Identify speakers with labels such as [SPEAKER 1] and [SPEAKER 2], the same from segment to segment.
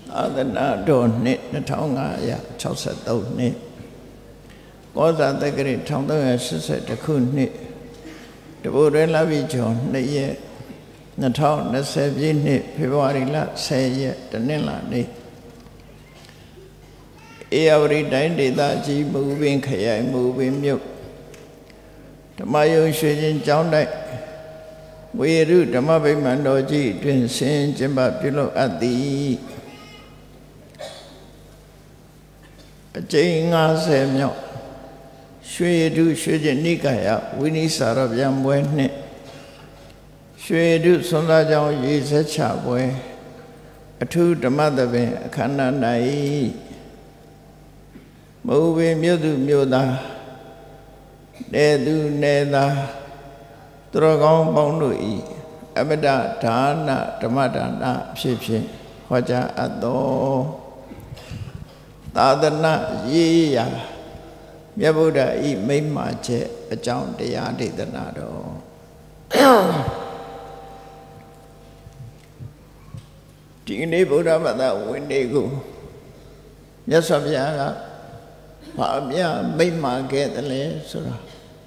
[SPEAKER 1] သာသနာတော်နှစ်2563နှစ်ကောဇာတက္ကရာ1382ခုနှစ်တဘိုရဲလပြည့်ကျော်2ရက်2020ပြည့်နှစ်ဖေဖော်ဝါရီလ10ရက်တနင်္လာနေ့ဧရာဝတီတိုင်းဒေသကြီးမူပင်ခရိုင်မူပင်မြို့ဓမ္မယုံရွှေချင်းကျောင်းတိုက်ဝေရုဓမ္မဗိမာန်တော်ကြီးတွင်ဆင်ကျင်းပပြုလုပ်အပ်သည်အကျဉ်း50မြောက်ရွှေတုရွှေကျင်နိကာယဝိနိစာရဗျံပွဲနှင့်ရွှေတုဆွမ်းသားကြောင်းရေစက်ချပွဲအထူးဓမ္မသဘင်အခမ်းအနား၌မူပင်မြို့သူမြို့သားနေသူနေသားသူတော်ကောင်းပေါင်းတို့၏အမတဒါနဓမ္မဒါနဖြစ်ဖြင့်ဟောကြားအပ်သောသာသနာရေးရာမြတ်ဗုဒ္ဓဤမိန့်မာချက်အကြောင်းတရားဒေသနာတော်ဒီနေ့ဗုဒ္ဓဘာသာဝင်တွေကိုမြတ်စွာဘုရားကဘာမြတ်မိန့်မာခဲ့တယ်လဲဆိုတာ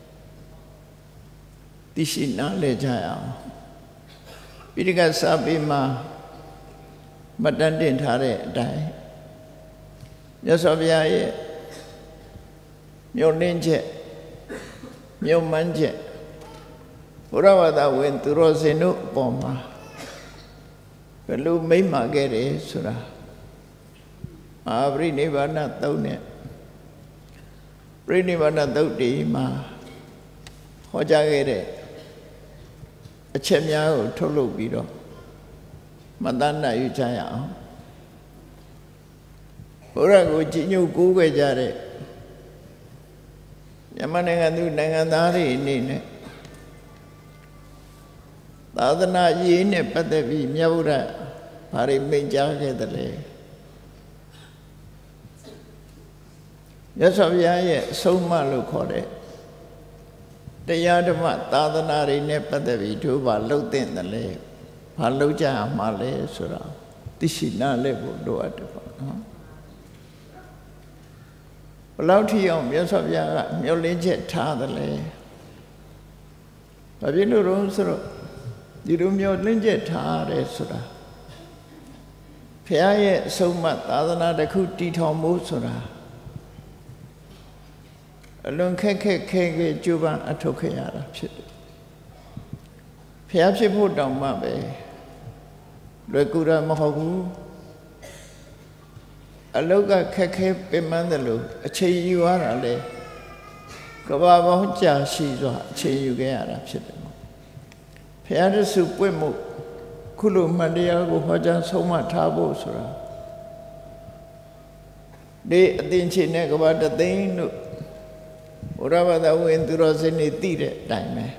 [SPEAKER 1] သိရှိနားလည်ကြရအောင်ပိဋကစာပေမှာမတန်တင်ထားတဲ့အတိုင်းမြတ်စွာဘုရားရဲ့မြို့နှင်းချက်မြို့မှန်းချက်ဘုရားဘာသာဝင်သူတော်စင်တို့အပေါ်မှာဘယ်လိုမိန့်မာခဲ့တယ်ဆိုတာမဟာပရိနိဗ္ဗာန်သုတ်နဲ့ပရိနိဗ္ဗာန်သုတ်ဒီမှာဟောကြားခဲ့တဲ့အချက်များကိုထုတ်လုပ်ပြီးတော့မတန်းနိုင်ယူကြရအောင်ဘုရားကိုကြည်ညိုကိုးကွယ်ကြတဲ့မြန်မာနိုင်ငံသူနိုင်ငံသားတွေအနေနဲ့သာသနာရေးနဲ့ပတ်သက်ပြီးမြတ်ဗုဒ္ဓဘာတွေမိန့်ကြားခဲ့တယ်လဲမြတ်စွာဘုရားရဲ့အဆုံးအမလို့ခေါ်တဲ့တရားဓမ္မသာသနာတွေနဲ့ပတ်သက်ပြီးတို့ဘာလှုပ်တဲ့တယ်လဲဘာလှုပ်ကြရမှာလဲဆိုတာသိရှိနားလည်ဖို့လိုအပ်တယ်ပေါ့နော်ဘယ်လောက်ထိအောင်မြတ်စွာဘုရားကမျှော်လင့်ချက်ထားတယ်လဲဘာဖြစ်လို့တော့ဆိုတော့ဒီလိုမျှော်လင့်ချက်ထားတယ်ဆိုတာဘုရားရဲ့အဆုံးအမသာသနာတစ်ခုတည်ထောင်ဖို့ဆိုတာအလွန်ခက်ခဲကြိုးပမ်းအထောက်ခဲ့ရတာဖြစ်တယ်ဘုရားဖြစ်ဖို့တောင်မှပဲလွယ်ကူတာမဟုတ်ဘူးအလောက်ကခက်ခဲပင်ပန်းတယ်လို့အချိန်ယူရတာလေကဘာပေါင်းကြာရှိစွာအချိန်ယူခဲ့ရတာဖြစ်တယ်ဘုရားတဆူပွင့်မှုခုလိုမှန်တရားကိုဟောကြားဆုံးမထားဖို့ဆိုတာဒီအသင်္ချေနဲ့ကဘာတသိန်းတို့ဘုရားဘာသာဝင်သူတော်စင်တွေသိတဲ့အတိုင်းပဲ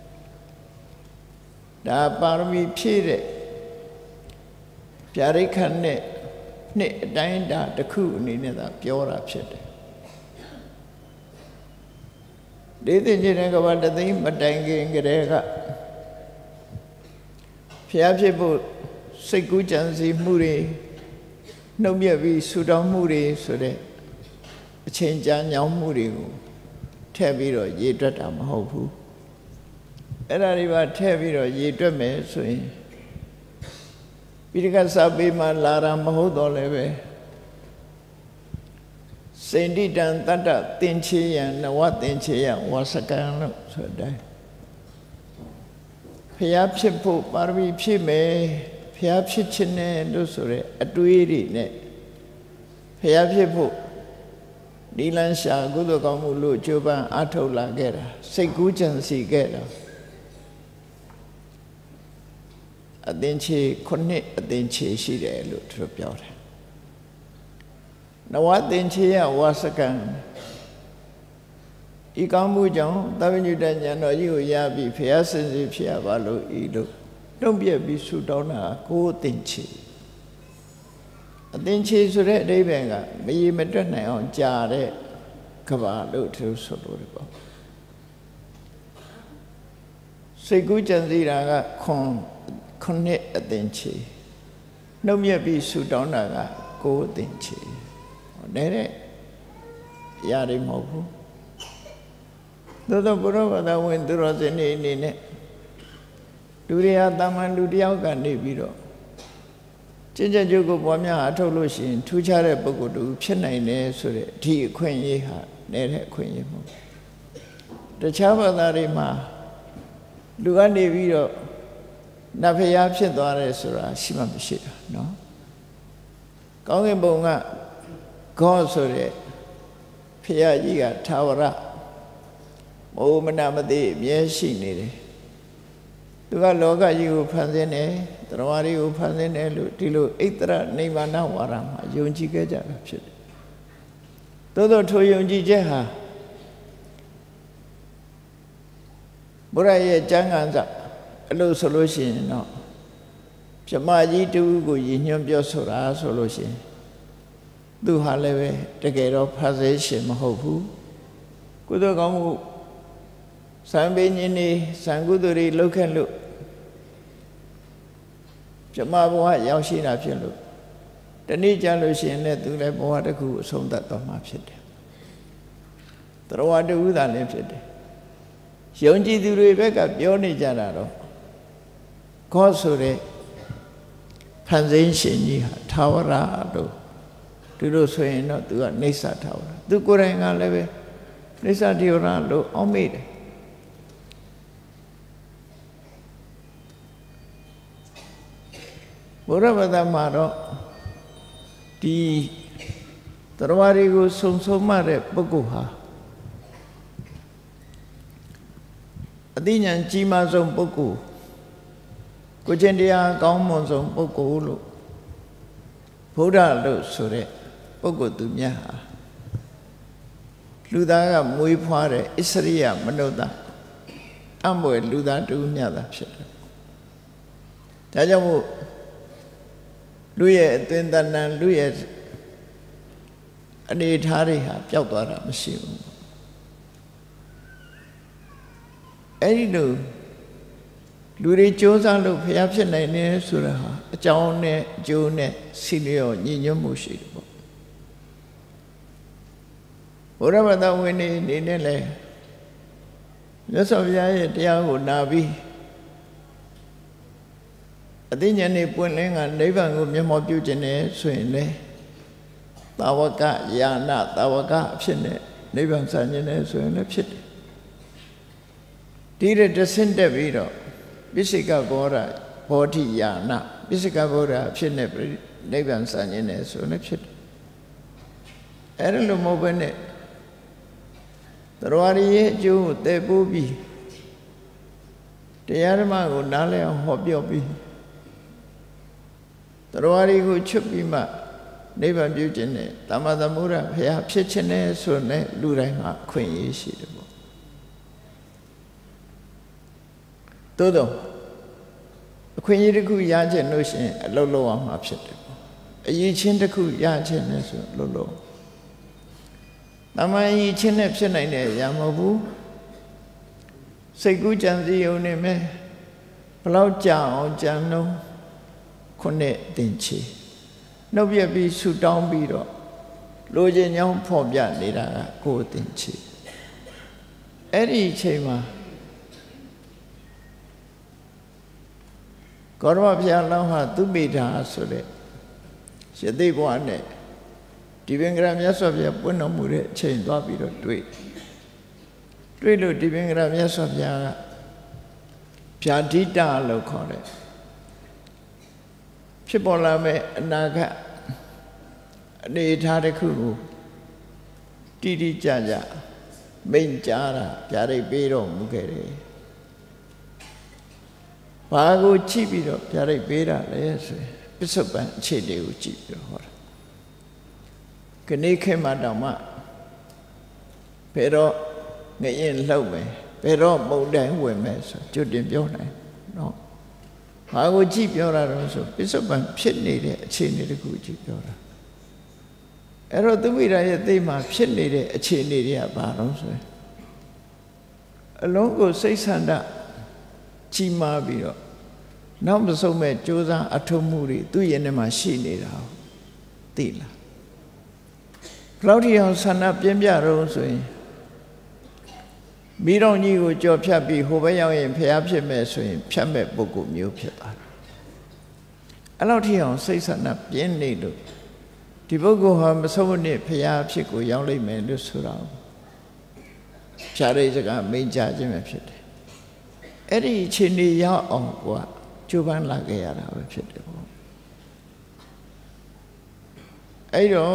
[SPEAKER 1] ဒါပါရမီဖြည့်တဲ့ဗျာဒိတ်ခတ်နဲ့နှစ်အတိုင်းဒါတစ်ခုအနေနဲ့သာပြောတာဖြစ်တယ်ဒီသင်္ကြန်ကဘာတသိန်းမတိုင်ခင်ကတည်းကဖျားဖြစ်ဖို့စိတ်ကူးကြံစည်မှုတွေနှုတ်မြက်ပြီးဆူတောင်းမှုတွေဆိုတဲ့အချိန်ကြာညောင်းမှုတွေကိုထည့်ပြီးတော့ရေတွက်တာမဟုတ်ဘူးအဲ့ဒါတွေပါထည့်ပြီးတော့ရေတွက်မယ်ဆိုရင်ပိဋကစာပေမှာလာတာမဟုတ်တော့လည်းပဲစိန္ဒိတံတတ္တသင်္ချေယံနဝသင်္ချေယံဝါစကံလို့ဆိုတဲ့ဖျားဖြစ်ဖို့ပါရမီဖြည့်မယ်ဖျားဖြစ်ခြင်းနဲ့လို့ဆိုတဲ့အတွေးတွေနဲ့ဖျားဖြစ်ဖို့ဒီလန်းရှာကုသိုလ်ကောင်းမှုလို့ကြိုးပမ်းအထောက်လာခဲ့တာစိတ်ကူးကြံစီခဲ့တာအသင်္ချေ9အသင်္ချေရှိတယ်လို့သူတို့ပြောတယ်နဝသင်္ချေယဝါစကံဤကောင်းမှုကြောင့်သဗ္ဗညုတဉာဏ်တော်ကြီးကိုရပြီးဖျားစင်စီဖြစ်ရပါလို့ဤလို့တုံ့ပြန်ပြီးဆုတောင်းတာကိုယ်သင်္ချေအသင်္ချေဆိုတဲ့အဓိပ္ပာယ်ကမရေမတွက်နိုင်အောင်ကြာတဲ့ကဘာလို့သူဆိုလို့တယ်ပေါ့စိတ်ကူးကြံစည်တာက9အသင်္ချေနှုတ်မြက်ပြီးဆူတောင်းတာကကိုယ်အသင်ချေတဲ့။ရာတွေမဟုတ်ဘူး။သို့သောဘုရားဘာသာဝင်သူတော်စင်တွေအနေနဲ့လူတွေဟာတာမန်လူတယောက်ကနေပြီးတော့ကျင့်ကြံကြိုးကိုပွားများအထုတ်လို့ရှိရင်ထူးခြားတဲ့ပုဂ္ဂိုလ်တူဖြစ်နိုင်တယ်ဆိုတဲ့ဒီအခွင့်အရေးဟာနဲ့တဲ့အခွင့်အရေးမဟုတ်။တခြားဘာသာတွေမှာလူကနေပြီးတော့နတ်ဖျားဖြစ်သွားတယ်ဆိုတာရှိမှမရှိတာနော်။ကောင်းကင်ဘုံကGod ဆိုတဲ့ဖျားကြီးကထာဝရမိုးမနာမသိအမြဲရှိနေတယ်သူကလောကကြီးကိုဖန်ဆင်းတယ်တရဝရီကိုဖန်ဆင်းတယ်လို့ဒီလိုဣတရနိဗ္ဗာန်ဝါဒမှာယုံကြည်ခဲ့ကြတာဖြစ်တယ်သို့သောထိုယုံကြည်ချက်ဟာဘုရားရဲ့ကျမ်းဂန်စာအဲ့လိုဆိုလို့ရှိရင်တော့ပြမကြီးတူကိုရည်ညွှန်းပြောဆိုတာဆိုလို့ရှိရင်သူဟာလည်းပဲတကယ်တော့ဖန်ဆင်းရှင်မဟုတ်ဘူးကုသိုလ်ကောင်းမှုစံပင်ရှင်နေစံကုသိုလ်တွေလုပ်ခဲ့လို့ပြမဘဝရောက်ရှိတာဖြစ်လို့တနည်းကြလို့ရှိရင်လည်းသူလည်းဘဝတစ်ခုအဆုံးသတ်သွားမှာဖြစ်တယ်တရဝတ္တဥသာလည်းဖြစ်တယ်ယုံကြည်သူတွေဘက်ကပြောနေကြတာတော့ခေါ်ဆိုတဲ့ဖန်ဆင်းရှင်ကြီးဟာထာဝရလို့သူတို့ဆိုရင်တော့သူကနေဆထာဝရသူကိုယ်တိုင်ကလည်းပဲနေဆထာဝရလို့အောက်မေ့တယ်ဘုရားဘာသာမှာတော့ဒီတရဝရီကိုစုံစုံမှတဲ့ပုဂ္ဂိုလ်ဟာအသိဉာဏ်ကြီးမားဆုံးပုဂ္ဂိုလ်ကိုချင်းတရားကောင်းမွန်ဆုံးပုဂ္ဂိုလ်လို့ဘုရားလို့ဆိုတဲ့ပုဂ္ဂိုလ်သူများဟာလူသားကမွေးဖွားတဲ့ဣစရိယမနုဿအမွေလူသားတူမြတ်တာဖြစ်တယ်ဒါကြောင့်မို့လူရဲ့အသွင်တဏ္ဍာလူရဲ့အနေထားတွေဟာပျောက်သွားတာမရှိဘူးအဲ့ဒီလိုလူတွေကြိုးစားလို့ဖျားဖြစ်နိုင်တယ်ဆိုတာဟာအကြောင်းနဲ့အကျိုးနဲ့စီလျော်ညီညွတ်မှုရှိတယ်ပေါ့ဘုရားဘာသာဝင်နေနဲ့လေမြတ်စွာဘုရားရဲ့တရားကိုနာပြီးအသိဉာဏ်နဲ့ပွင့်လင်းကနိဗ္ဗာန်ကိုမျက်မှောက်ပြုခြင်းနဲ့ဆိုရင်လေတာဝကယာနတာဝကအဖြစ်နဲ့နိဗ္ဗာန်ဆံခြင်းနဲ့ဆိုရင်လည်းဖြစ်တယ်ဒီတဲ့တဆင့်တက်ပြီးတော့ပိစိကဘောဓဘောဓိယာနပိစိကဘောဓအဖြစ်နဲ့နိဗ္ဗာန်ဆံခြင်းနဲ့ဆိုရင်လည်းဖြစ်တယ်အဲ့ဒါလိုမဟုတ်ဘဲနဲ့တရဝရီရဲ့အကျိုးကိုသိပိုးပြီးတရားဓမ္မကိုနားလည်အောင်ဟောပြောပြီးတရဝရီကိုချွတ်ပြီးမှနိဗ္ဗာန်ပြုခြင်းနဲ့သမ္မာသမုဒ္ဒဘုရားဖြစ်ခြင်းနဲ့ဆိုတဲ့လူတိုင်းမှာအခွင့်အရေးရှိတယ်ပေါ့သို့တော့အခွင့်အရေးတစ်ခုရခြင်းလို့ရှိရင်အလုပ်လုပ်အောင်မှာဖြစ်တယ်ပေါ့အရေးချင်းတစ်ခုရခြင်းနဲ့ဆိုလုပ်လို့တမန်ကြီးချင်းနဲ့ဖြစ်နိုင်တဲ့အရာမဟုတ်ဘူးစိတ်ကူးကြံစည်ုံနေမယ်ဘလောက်ကြာအောင်ကြံလုံးခုနှစ်တင်ချီနှုတ်ပြပြီးဆူတောင်းပြီးတော့လိုချင်ကြောင်းဖော်ပြနေတာကကိုယ်တင်ချီအဲ့ဒီအချိန်မှာကောရမဘုရားလောင်းဟာသူမိတာဆိုတဲ့ရသိဘဝနဲ့ဒီပင်္ဂရမြတ်စွာဘုရားပွင့်တော်မူတဲ့အချိန်သွားပြီးတော့တွေ့လို့ဒီပင်္ဂရမြတ်စွာဘုရားကဗျာဒိတလို့ခေါ်တယ်ဖြစ်ပေါ်လာမဲ့အနာဂတ်အနေထားတစ်ခုကိုတိတိကျကျမိန့်ကြားတာဗျာဒိတ်ပေးတော်မူခဲ့တယ်ဘာကိုကြည့်ပြီးတော့ဗျာဒိတ်ပေးတာလဲဆိုရင်ပစ္စုပန်အခြေအနေကိုကြည့်ပြီးတော့ဟောတာခဏခေတ်မှတောင်မှဘယ်တော့ငရင်လှုပ်မယ်ဘယ်တော့မုန်တိုင်းဝင်မယ်ဆိုကျွတ်တင်ပြောနိုင်နော်ဘာကိုကြည့်ပြောတာတော့ဆိုပစ္စုပန်ဖြစ်နေတဲ့အခြေအနေတခုကြည့်ပြောတာအဲ့တော့သူမိရာရဲ့သိမှဖြစ်နေတဲ့အခြေအနေတွေကဘာလို့ဆိုရင်အလုံးကိုစိတ်ဆန္ဒကြီးမားပြီးတော့နောက်မဆုံးမဲ့ကြိုးစားအထုံးမှုတွေသူ့ရင်ထဲမှာရှိနေတာသိလားဘယ်လောက်ထိအောင်ဆန္ဒပြင်းပြတော့ဆိုရင်မိတော်ကြီးကိုကြော်ဖြတ်ပြီးဟိုဘက်ရောက်ရင်ဖျားဖြစ်မဲ့ဆိုရင်ဖြတ်မဲ့ပုဂ္ဂိုလ်မျိုးဖြစ်သွားတယ်အဲ့လောက်ထိအောင်စိတ်ဆန္ဒပြင်းနေလို့ဒီပုဂ္ဂိုလ်ဟာမဆုံးမနစ်ဖျားဖြစ်ကိုရောက်လိမ့်မယ်လို့ဆိုတော့ဖြားတဲ့စကားမိန့်ကြားခြင်းပဲဖြစ်တယ်အဲ့ဒီအခြေအနေရောက်အောင်ကကြိုးပမ်းလာခဲ့ရတာပဲဖြစ်တယ်ပေါ့အဲ့တော့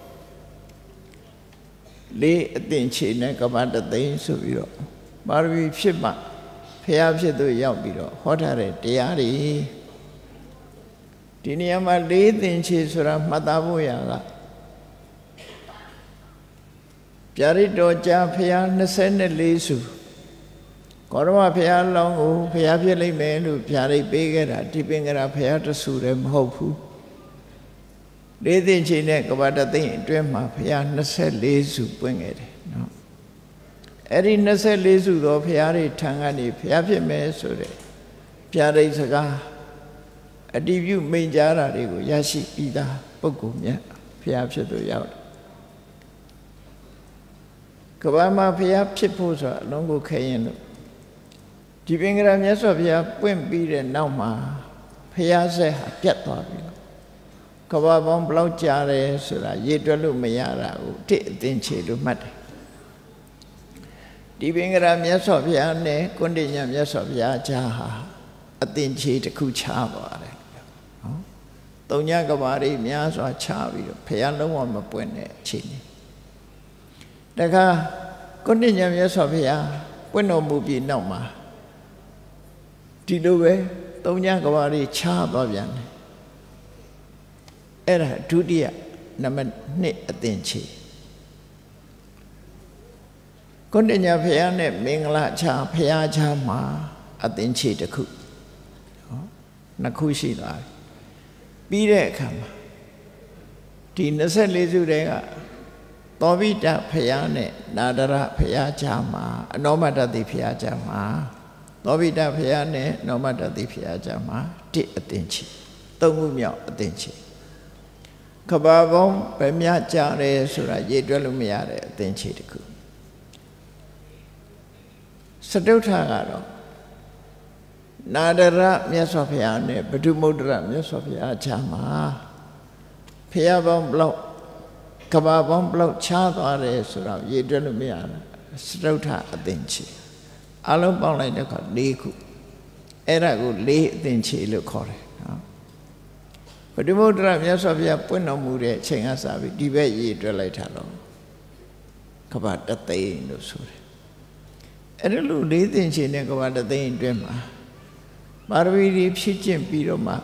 [SPEAKER 1] လေးအသင်္ချေနဲ့ကမ္ဘာတသိန်းဆိုပြီးတော့ပါရမီဖြစ်မှဖျားဖြစ်သူရောက်ပြီးတော့ဟောထားတဲ့တရားတွေဒီနေရာမှာလေးသင်္ချေဆိုတာမှတ်သားဖို့ရတာဗျာဒိတ်တော်ကြာဖျား24စုကောရမဖျားလောင်းကိုဖျားဖြစ်လိမ့်မယ်လို့ဗျာဒိတ်ပေးခဲ့တာဒီပင်ကရာဖျားတဆူလည်းမဟုတ်ဘူးလေးသိင်္ချေနဲ့ကဘာတသိန်းအတွင်းမှာဖျား24စုပွင့်ခဲ့တယ်နော်အဲ့ဒီ24စုသောဖျားတွေထံကနေဖျားဖြစ်မယ်ဆိုတဲ့ဗျာဒိတ်စကားအတည်ပြုမိန့်ကြားတာတွေကိုရရှိပြီးသားပုဂ္ဂိုလ်မြတ်ဖျားဖြစ်သူရောက်တယ်ကဘာမှာဖျားဖြစ်ဖို့ဆိုတာအလုံးကိုခဲရင်လို့ဒီပင်ကရာမြတ်စွာဘုရားပွင့်ပြီးတဲ့နောက်မှာဖျားဆက်ဟာပြတ်သွားပြီကဘာပေါင်းဘလောက်ကြာတယ်ဆိုတာရေတွက်လို့မရတာကိုတစ်အသင်္ချေလို့မှတ်တယ်ဒီပင်ကရာမြတ်စွာဘုရားနဲ့ကွန္တိညမြတ်စွာဘုရားကြားဟာအသင်္ချေတစ်ခုခြားပါတယ်နော်သုံးညကဘာတွေများစွာခြားပြီးတော့ဘုရားလုံးဝမပွင့်တဲ့အခြေအနေတခါကွန္တိညမြတ်စွာဘုရားပွင့်တော်မူပြီးနောက်မှာဒီလိုပဲသုံးညကဘာတွေခြားသွားပြန်တယ်အဲ့ဒါဒုတိယနံပါတ်2အသင်္ချေကွန္တိညဘုရားနဲ့မင်္ဂလာချာဘုရားချာမှာအသင်္ချေတစ်ခုနော်နှစ်ခုရှိသွားပြီပြီးတဲ့အခါမှာဒီ24စုတဲကသောဘိတဘုရားနဲ့နာဒရဘုရားချာမှာအနောမတတိဘုရားချာမှာသောဘိတဘုရားနဲ့နောမတတိဘုရားချာမှာတစ်အသင်္ချေသုံးခုမြောက်အသင်္ချေကဘာပေါင်းဗမြကြတယ်ဆိုတာရေတွက်လို့မရတဲ့အသင်္ချေတစ်ခုစတုထကတော့နာဒရမြတ်စွာဘုရားနဲ့ဗဒုမုဒ္ဒရမြတ်စွာဘုရားချာမှာဘုရားပေါင်းဘလောက်ကဘာပေါင်းဘလောက်ခြားသွားတယ်ဆိုတာရေတွက်လို့မရတာစတုထအသင်္ချေအလုံးပေါင်းလိုက်တဲ့အခါ၄ခုအဲ့ဒါကို၄အသင်္ချေလို့ခေါ်တယ်နော်ဗဒုမုဒ္ဒရမြတ်စွာဘုရားပွင့်တော်မူတဲ့အချိန်ကစပြီးဒီဘက်ရေတွက်လိုက်တာတော့ကဘာတသိန်းလို့ဆိုတယ်အဲ့ဒါလို့၄သင်္ချေနဲ့ကဘာတသိန်းအတွင်းမှာပါရမီတွေဖြည့်ကျင့်ပြီးတော့မှ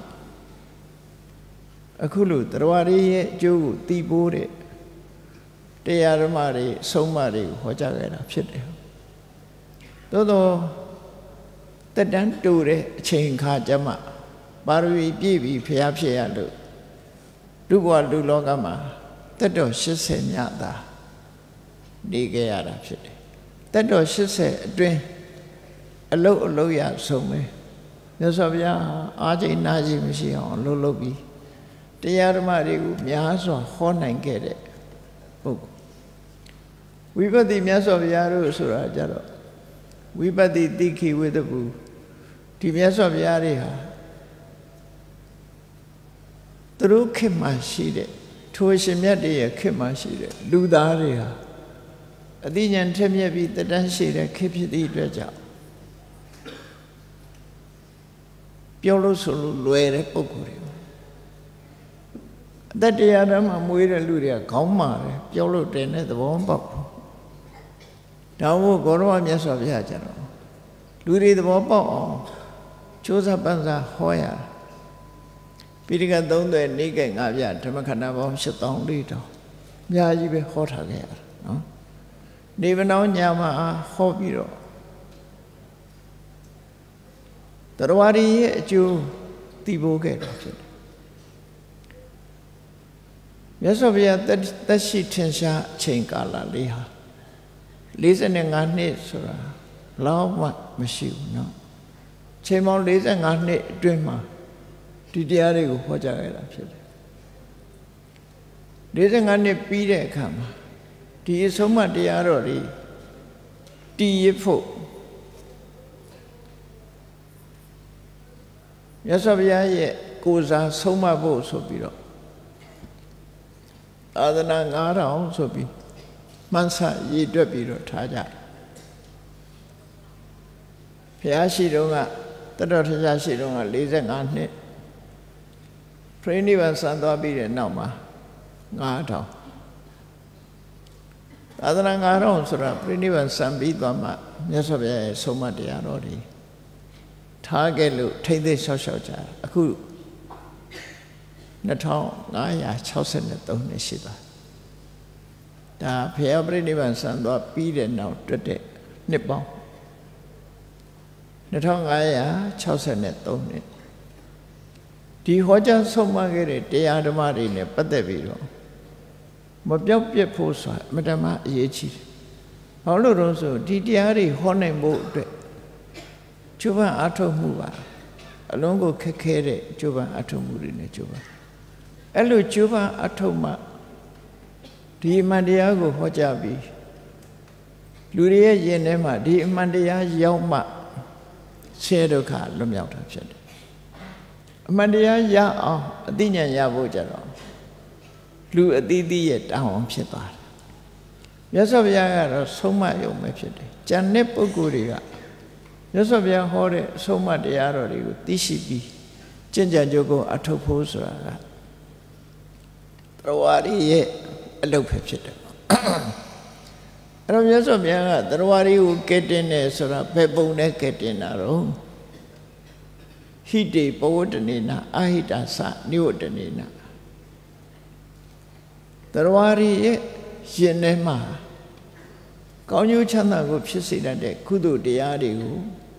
[SPEAKER 1] အခုလို့တရားရည်ရဲ့အကျိုးကိုသိဖို့တဲ့တရားဓမ္မတွေဆုံးမတွေကိုဟောကြားခဲ့တာဖြစ်တယ်သို့သောတက်တန်းတူတဲ့အချိန်ခါကျမှပါရမီပြည့်ပြီးဖျားဖြစ်ရလို့လူဘဝလူလောကမှာတက်တော်80ညသာနေခဲ့ရတာဖြစ်တယ်တက်တော်80အတွင်းအလုတ်ရဆုံးပဲမြတ်စွာဘုရားအားချိန်နာချိန်မရှိအောင်လှုပ်လှုပ်ပြီးတရားဓမ္မတွေကိုများစွာဟောနိုင်ခဲ့တဲ့ပုဂ္ဂိုလ်ဝိပဿနာမြတ်စွာဘုရားတို့ဆိုတာကြတော့ဝိပဿနာတိခိဝိတ္တပုဒီမြတ်စွာဘုရားတွေဟာသူတို့ခေတ်မှာရှိတဲ့ထိုရှင်မြတ်တွေရဲ့ခေတ်မှာရှိတဲ့လူသားတွေဟာအသိဉာဏ်ထက်မြက်ပြီးတတန်းရှိတဲ့ခေတ်ဖြစ်သည့်အတွက်ကြောင့်ပြောလို့ဆိုလို့လွယ်တဲ့ပုဂ္ဂိုလ်တွေအတ္တရားဓမ္မမွေးတဲ့လူတွေကခေါင်းမာတယ်ပြောလို့တင်တဲ့သဘောပေါက်ဒါမို့ဂေါရမမြတ်စွာဘုရားကျတော့လူတွေသဘောပေါက်အောင်ကြိုးစားပန်းစားဟောရပိဋကတ်3သွယ်နိကေ5ပြဓမ္မခန္ဓာပေါင်း8400အများကြီးပဲဟောထားခဲ့ရတာနော်နေဗနောညမှာဟောပြီးတော့တရားရည်ရဲ့အကျိုးသိဖို့ခဲ့တာဖြစ်တယ်မြတ်စွာဘုရားသက်ရှိထင်ရှားအချိန်ကာလလေးဟာ45နှစ်ဆိုတာလောက်မှမရှိဘူးเนาะချိန်ပေါင်း45နှစ်အတွင်းမှာဒီတရားတွေကိုဟောကြားခဲ့တာဖြစ်တယ်45နှစ်ပြီးတဲ့အခါမှာဒီအဆုံးအမတရားတော်တွေတည်ရဖို့မြတ်စွာဘုရားရဲ့ကိုယ်စားဆုံးမဖို့ဆိုပြီးတော့သာသနာ9000ဆိုပြီးမှန်းဆရည်တွက်ပြီးတော့ထားကြဘုရားရှိတော်ကတတော်ထကြရှိတော်က45နှစ်ပြိဋိဘံစံသွားပြီးတဲ့နောက်မှာ9000သာသနာ9000ဆိုတာပြိဋိဘံစံပြီးသွားမှမြတ်စွာဘုရားရဲ့ဆုံးမတရားတော်တွေထားခဲ့လို့ထိမ့်သိလျှောက်လျှောက်ကြအခု2563နှစ်ရှိပါဒါဘုရားပြိဋိဘံစံသွားပြီးတဲ့နောက်တွက်တဲ့နှစ်ပေါင်း2563နှစ်ဒီဟောကြားဆုံးမခဲ့တဲ့တရားဓမ္မတွေနဲ့ပတ်သက်ပြီးတော့မပြောက်ပြက်ဖို့ဆိုတာအမှန်တမ်းအရေးကြီးတယ်။ဘာလို့လဲဆိုဒီတရားတွေဟောနိုင်ဖို့အတွက်ကျိုးပန်းအားထုတ်မှုပါအလုံးကိုခက်ခဲတဲ့ကျိုးပန်းအားထုတ်မှုတွေနဲ့ကျိုးပန်းအဲ့လိုကျိုးပန်းအားထုတ်မှဒီအမှန်တရားကိုဟောကြားပြီးလူတွေရဲ့ယင်ထဲမှာဒီအမှန်တရားရောက်မှဆင်းရဲဒုက္ခလွတ်မြောက်တာဖြစ်တယ်။အမှန်တရားရအောင်အသိဉာဏ်ရဖို့ကြတော့လူအသီးသီးရဲ့တောင်းအောင်ဖြစ်သွားတယ်။မြတ်စွာဘုရားကတော့ဆုံးမယုံပဲဖြစ်တယ်။ကျန်တဲ့ပုဂ္ဂိုလ်တွေကမြတ်စွာဘုရားဟောတဲ့ဆုံးမတရားတော်တွေကိုသိရှိပြီးကျင့်ကြံကြိုးကိုအထောက်ဖို့ဆိုတာကတရားရည်ရဲ့အလုပ်ပဲဖြစ်တယ်။အဲ့တော့မြတ်စွာဘုရားကတရားရည်ကိုကဲတင်တယ်ဆိုတာဘယ်ပုံနဲ့ကဲတင်တာတော့ဟိတေပဝတ္တနေနာအာဟိတာသနိဝတ္တနေနာတရားရည်ရဲ့ရှင်ထဲမှာကောင်းကျိုးချမ်းသာကိုဖြစ်စေတတ်တဲ့ကုသိုလ်တရားတွေကို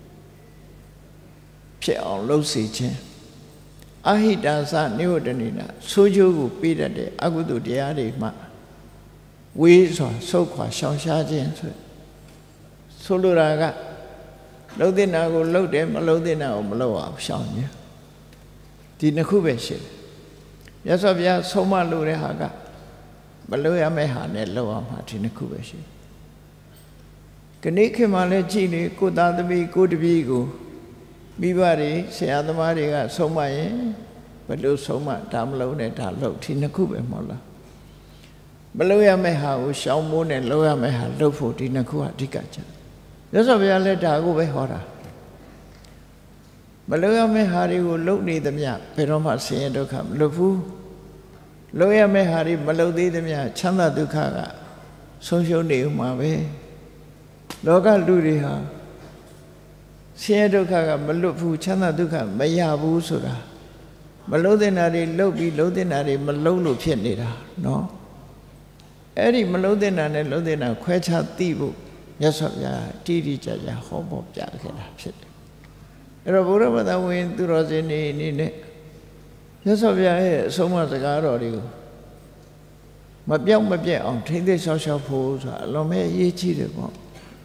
[SPEAKER 1] ဖြစ်အောင်လုပ်စေခြင်းအာဟိတာသနိဝတ္တနေနာဆိုးကျိုးကိုပေးတတ်တဲ့အကုသိုလ်တရားတွေမှဝေးစွာဆုတ်ခွာရှောင်ရှားခြင်းဆိုလိုတာကလှုပ်တဲ့နာကိုလှုပ်တယ်မလှုပ်တဲ့နာကိုမလှုပ်အောင်ရှောင်ခြင်းဒီနှစ်ခုပဲရှိတယ်မြတ်စွာဘုရားဆုံးမလို့တဲ့ဟာကမလှုပ်ရမယ့်ဟာနဲ့လှုပ်အောင်မှာဒီနှစ်ခုပဲရှိတယ်ခဏခေတ်မှလည်းကြည်နေကိုသားသမီးကိုတပည့်ကိုမိဘတွေဆရာသမားတွေကဆုံးမရင်ဘယ်လိုဆုံးမဒါမလှုပ်နဲ့ဒါလှုပ်ဒီနှစ်ခုပဲမဟုတ်လားမလှုပ်ရမယ့်ဟာကိုရှောင်မိုးနဲ့လှုပ်ရမယ့်ဟာလှုပ်ဖို့ဒီနှစ်ခုကအဓိကကျမြတ်စွာဘုရားလည်းဒါကိုပဲဟောတာမလှုပ်ရမယ့်ဟာတွေကိုလှုပ်နေသမျှဘယ်တော့မှဆင်းရဲဒုက္ခမလွတ်ဘူးလှုပ်ရမယ့်ဟာတွေမလှုပ်သေးသမျှချမ်းသာဒုက္ခကဆုံးရှုံးနေဥမှာပဲလောကလူတွေဟာဆင်းရဲဒုက္ခကမလွတ်ဘူးချမ်းသာဒုက္ခမရဘူးဆိုတာမလှုပ်တဲ့နာတွေလှုပ်ပြီးလှုပ်တဲ့နာတွေမလှုပ်လို့ဖြစ်နေတာနော်အဲ့ဒီမလှုပ်တဲ့နာနဲ့လှုပ်တဲ့နာခွဲခြားသိဖို့မြတ်စွာဘုရားတိတိကျကျဟောပေါ်ပြခဲ့တာဖြစ်တယ်အဲ့တော့ဘုရားဘာသာဝင်သူတော်စင်တွေအနေနဲ့မြတ်စွာဘုရားရဲ့အဆုံးအမစကားတော်တွေကိုမပြောက်မပြက်အောင်ထိမ့်သိဆောက်ရှောက်ဖို့ဆိုတာအလွန်ပဲအရေးကြီးတယ်ပေါ့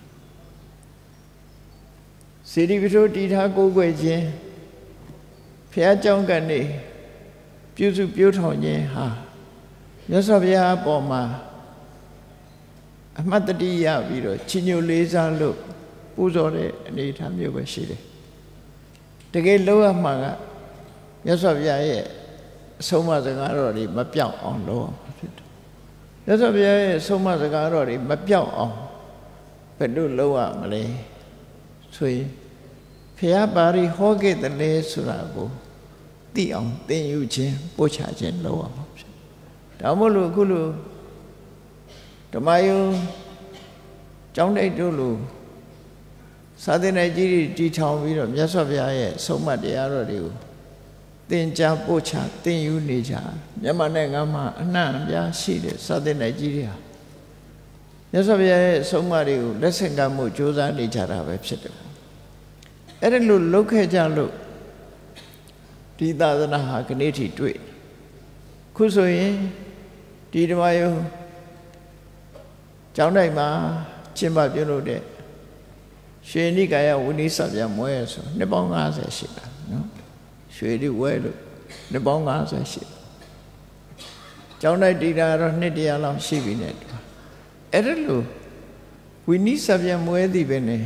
[SPEAKER 1] စေတီပထိုးတည်ထားကိုးကွယ်ခြင်းဘုရားကျောင်းကနေပြုစုပြောထောင်ခြင်းဟာမြတ်စွာဘုရားအပေါ်မှာအမှတ်တတိယပြီးတော့ချီးညိုလေးစားလို့ပူဇော်တဲ့အနေအထားမျိုးပဲရှိတယ်တကယ်လို့ရမှာကမြတ်စွာဘုရားရဲ့အဆုံးအမစကားတော်တွေမပြောက်အောင်လုပ်အောင်ဖြစ်တယ်မြတ်စွာဘုရားရဲ့အဆုံးအမစကားတော်တွေမပြောက်အောင်ဘယ်လိုလုပ်ရမလဲဆိုရင်ဘုရားပါရီဟောခဲ့တယ်လေဆိုတာကိုသိအောင်သင်ယူခြင်းပို့ချခြင်းလုပ်ရမှာဖြစ်ဒါမို့လို့အခုလိုဓမ္မယုံကျောင်းတိုက်တို့လိုစာသင်တိုက်ကြီးတွေတည်ထောင်ပြီးတော့မြတ်စွာဘုရားရဲ့ဆုံးမတရားတော်တွေကိုသင်ကြားပို့ချသင်ယူနေကြမြန်မာနိုင်ငံမှာအနှံ့အပြားရှိတဲ့စာသင်တိုက်ကြီးတွေဟာမြတ်စွာဘုရားရဲ့ဆုံးမတွေကိုလက်ဆင့်ကမ်းမှုကြိုးစားနေကြတာပဲဖြစ်တယ်အဲ့ဒါလို့လုပ်ခဲ့ကြလို့ဒီသာသနာဟာခဏထိတွေ့ခုဆိုရင်ဒီဓမ္မယုံကျောင်းတိုက်မှာကျင့်ပပြုလုပ်တဲ့ရွှေနိကာယဝိနည်းစာပြန်မွဲဆိုနှစ်ပေါင်း50ရှိတာနော်ရွှေတွေဝဲလို့နှစ်ပေါင်း50ရှိကျောင်းတိုက်တည်တာတော့နှစ်100လောက်ရှိပြီနဲ့အဲ့ဒါလို့ဝိနည်းစာပြန်မွဲသည်ပဲနဲ့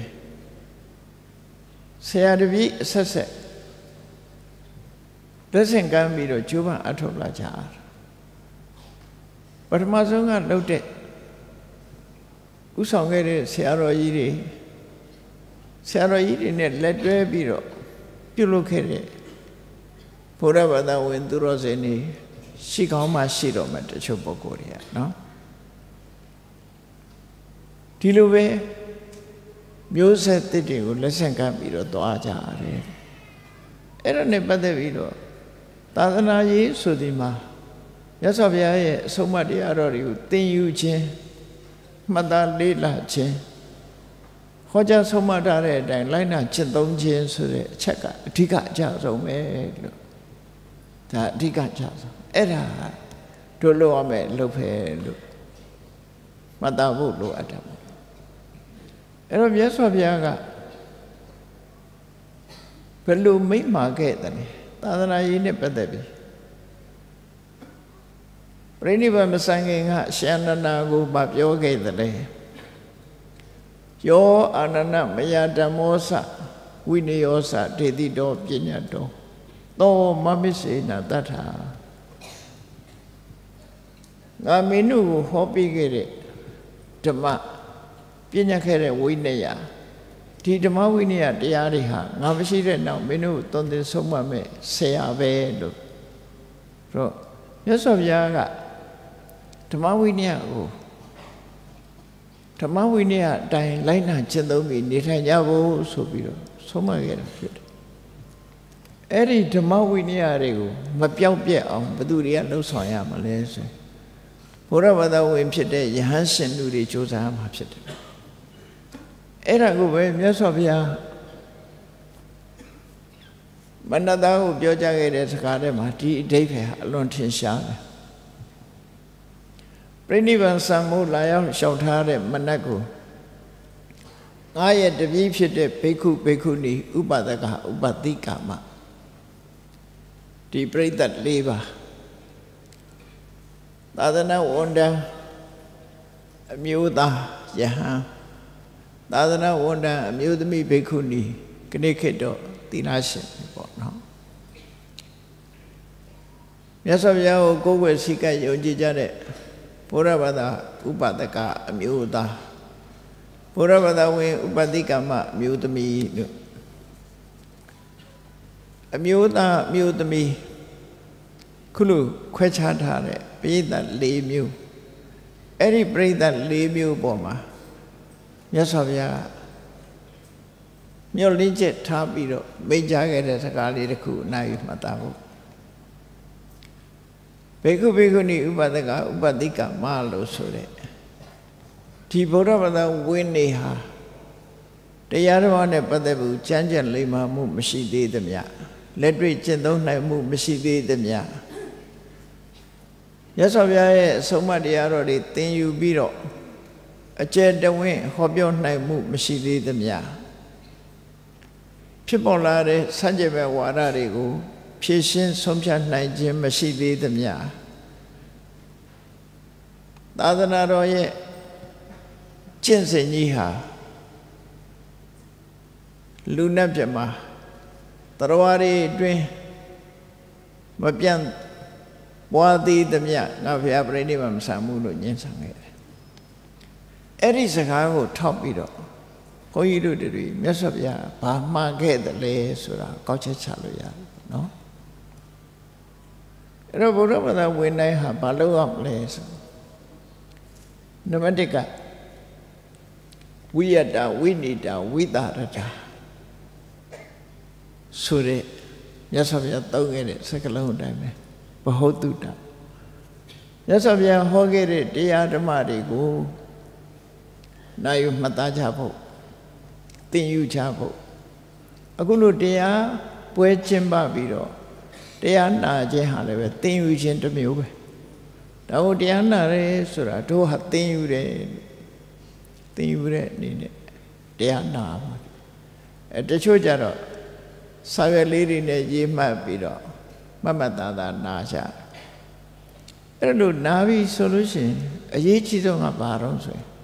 [SPEAKER 1] ဆရာတပည့်အဆက်ဆက်လက်ဆင့်ကမ်းပြီးတော့ကျိုးပန်းအထုတ်လာကြပထမဆုံးကလှုပ်တဲ့ဥဆောင်ခဲ့တဲ့ဆရာတော်ကြီးတွေနဲ့လက်တွဲပြီးတော့ပြုလုပ်ခဲ့တဲ့ဘုရားဘာသာဝင်သူတော်စင်တွေရှိကောင်းမှရှိတော့မှတချို့ပုဂ္ဂိုလ်တွေကနော်ဒီလိုပဲမျိုးဆက်သစ်တွေကိုလက်ဆင့်ကမ်းပြီးတော့သွားကြရတယ်အဲ့ဒါနဲ့ပတ်သက်ပြီးတော့သာသနာရေးဆိုဒီမှာမြတ်စွာဘုရားရဲ့အဆုံးအမတရားတော်တွေကိုသင်ယူခြင်းမှတ်သားလေ့လာခြင်းဟောကြားဆုံးမထားတဲ့အတိုင်းလိုက်နာကျင့်သုံးခြင်းဆိုတဲ့အချက်ကအဓိကအကျဆုံးပဲလို့ဒါအဓိကအကျဆုံးအဲ့ဒါတို့လို့ရမယ်လို့ပဲလို့မှတ်သားဖို့လိုအပ်တယ်အဲ့တော့မြတ်စွာဘုရားကဘယ်လိုမိန့်မာခဲ့တယ်သာသနာရေးနဲ့ပတ်သက်ပြီးပြိဋိဘမဆိုင်ခင်ကရှင်အနန္ဒာကိုဗပြောခဲ့တယ်ယောအာနန္ဒမယဓမ္မောစဝိနယောစဒေတိတောပညာတောသောမမစ္စေနတတ္ထာငါမင်းတို့ကိုဟောပြခဲ့တဲ့ဓမ္မပညာခဲ့တဲ့ဝိနယဒီဓမ္မဝိနယတရားတွေဟာငါမရှိတဲ့နောက်မင်းတို့သွန်သင်ဆုံးမမဲ့ဆရာပဲလို့ဆိုတော့မြတ်စွာဘုရားကဓမ္မဝိနယကိုဓမ္မဝိနယအတိုင်းလိုက်နာကျင့်သုံးပြီးနေထိုင်ကြဖို့ဆိုပြီးတော့ဆုံးမခဲ့တာဖြစ်တယ်အဲ့ဒီဓမ္မဝိနယတွေကိုမပြောင်းပြက်အောင်ဘယ်သူတွေကလှုပ်ဆောင်ရမလဲဆိုဘုရားဘာသာဝင်ဖြစ်တဲ့ယဟန်ရှင်လူတွေကြိုးစားမှာဖြစ်တယ်အဲ့ဒါကိုပဲမြတ်စွာဘုရားမနတကိုပြောကြားခဲ့တဲ့စကားထဲမှာဒီအဓိပ္ပာယ်ဟာအလွန်ထင်ရှားတယ်ပြိဋိဘံစံမိုးလာရောက်လျှောက်ထားတဲ့မနတ်ကိုငါရဲ့တပည့်ဖြစ်တဲ့ဘိက္ခုဘိက္ခုနီဥပဒကဥပတိကာမဒီပရိသတ်၄ပါးသာသနာဝန်ထမ်းအမျိုးသားယဟန်သာသနာဝန်ထမ်းအမျိုးသမီးဘိက္ခုနီခဏခေတ်တော့သီလရှင်ပေါ့နော်မြတ်စွာဘုရားကိုကိုယ်ွယ်စိတ်ကယုံကြည်ကြတဲ့ဘုရားဘာသာဥပဒကအမျိုးသားဘုရားဘာသာဝင်ဥပတိကမအမျိုးသမီးလို့အမျိုးသားအမျိုးသမီးခုလိုခွဲခြားထားတဲ့ပရိသတ်၄မျိုးအဲ့ဒီပရိသတ်၄မျိုးပေါ်မှာမြတ်စွာဘုရားမျှော်လင့်ချက်ထားပြီးတော့မိန့်ကြားခဲ့တဲ့စကားလေးတစ်ခုအနာယူမှတ်သားဖို့ဘေကုဘေကုဏီဥပဒကဥပတိကမလို့ဆိုတဲ့ဒီဗုဒ္ဓဘာသာဝင်နေဟာတရားတော်နဲ့ပတ်သက်ပြီးကြမ်းကြက်လိမ္မာမှုမရှိသေးသမျှလက်တွေ့ကျင့်သုံးနိုင်မှုမရှိသေးသမျှမြတ်စွာဘုရားရဲ့အဆုံးအမတရားတော်တွေသင်ယူပြီးတော့အကျယ်တဝင့်ဟောပြောနိုင်မှုမရှိသေးသမျှဖြစ်ပေါ်လာတဲ့စัจ java ဝါဒတွေကိုဖြည့်ရှင်းဆုံးဖြတ်နိုင်ခြင်းမရှိသေးသမျှသာသနာတော်ရဲ့ကျင့်စဉ်ကြီးဟာလူနဲ့ပြမတရားတွေအတွင်းမပြန့်ပွားသေးသမျှငါဘုရားပြိဋိဘံမဆံမှုလို့ညင်းဆန်ခဲ့တယ်အဲ့ဒီစကားကိုထောက်ပြီးတော့ဘုန်းကြီးတို့တွေမြတ်စွာဘုရားဘာမှန်ခဲ့တယ်လဲဆိုတာကောက်ချက်ချလို့ရတယ်နော်အဲ့တော့ဘုရားဘာသာဝင်တိုင်းဟာဘာလုပ်ရမလဲဆိုနံပါတ်1ကဝိယတဝိနိတဝိတာရတဆိုတဲ့မြတ်စွာဘုရားသုံးခဲ့တဲ့စကားလုံးအတိုင်းပဲဘဟုတုတမြတ်စွာဘုရားဟောခဲ့တဲ့တရားဓမ္မတွေကိုနိုင်ယူမှတ်သားကြဖို့သင်ယူကြဖို့အခုလိုတရားပွဲကျင်းပပြီးတော့တရားနာခြင်းဟာလည်းပဲသင်ယူခြင်းတစ်မျိုးပဲဒါကိုတရားနာရဲဆိုတာတို့ဟာသင်ယူတယ်သင်ယူတဲ့အနေနဲ့တရားနာပါတချို့ကြတော့စာရွက်လေးတွေနဲ့ရေးမှတ်ပြီးတော့မတ်သားသားနာကြအဲ့လိုနာပြီးဆိုလို့ရှိရင်အရေးကြီးဆုံးကဘာတော့ဆိုရင်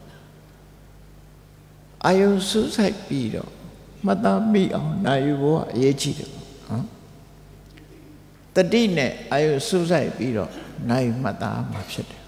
[SPEAKER 1] အာယုံစူးစိုက်ပြီးတော့မှတ်သားမိအောင်နာယူဖို့အရေးကြီးတယ်နော်တတိနဲ့အာယုံစူးစိုက်ပြီးတော့နာယူမှတ်သားမှာဖြစ်တယ်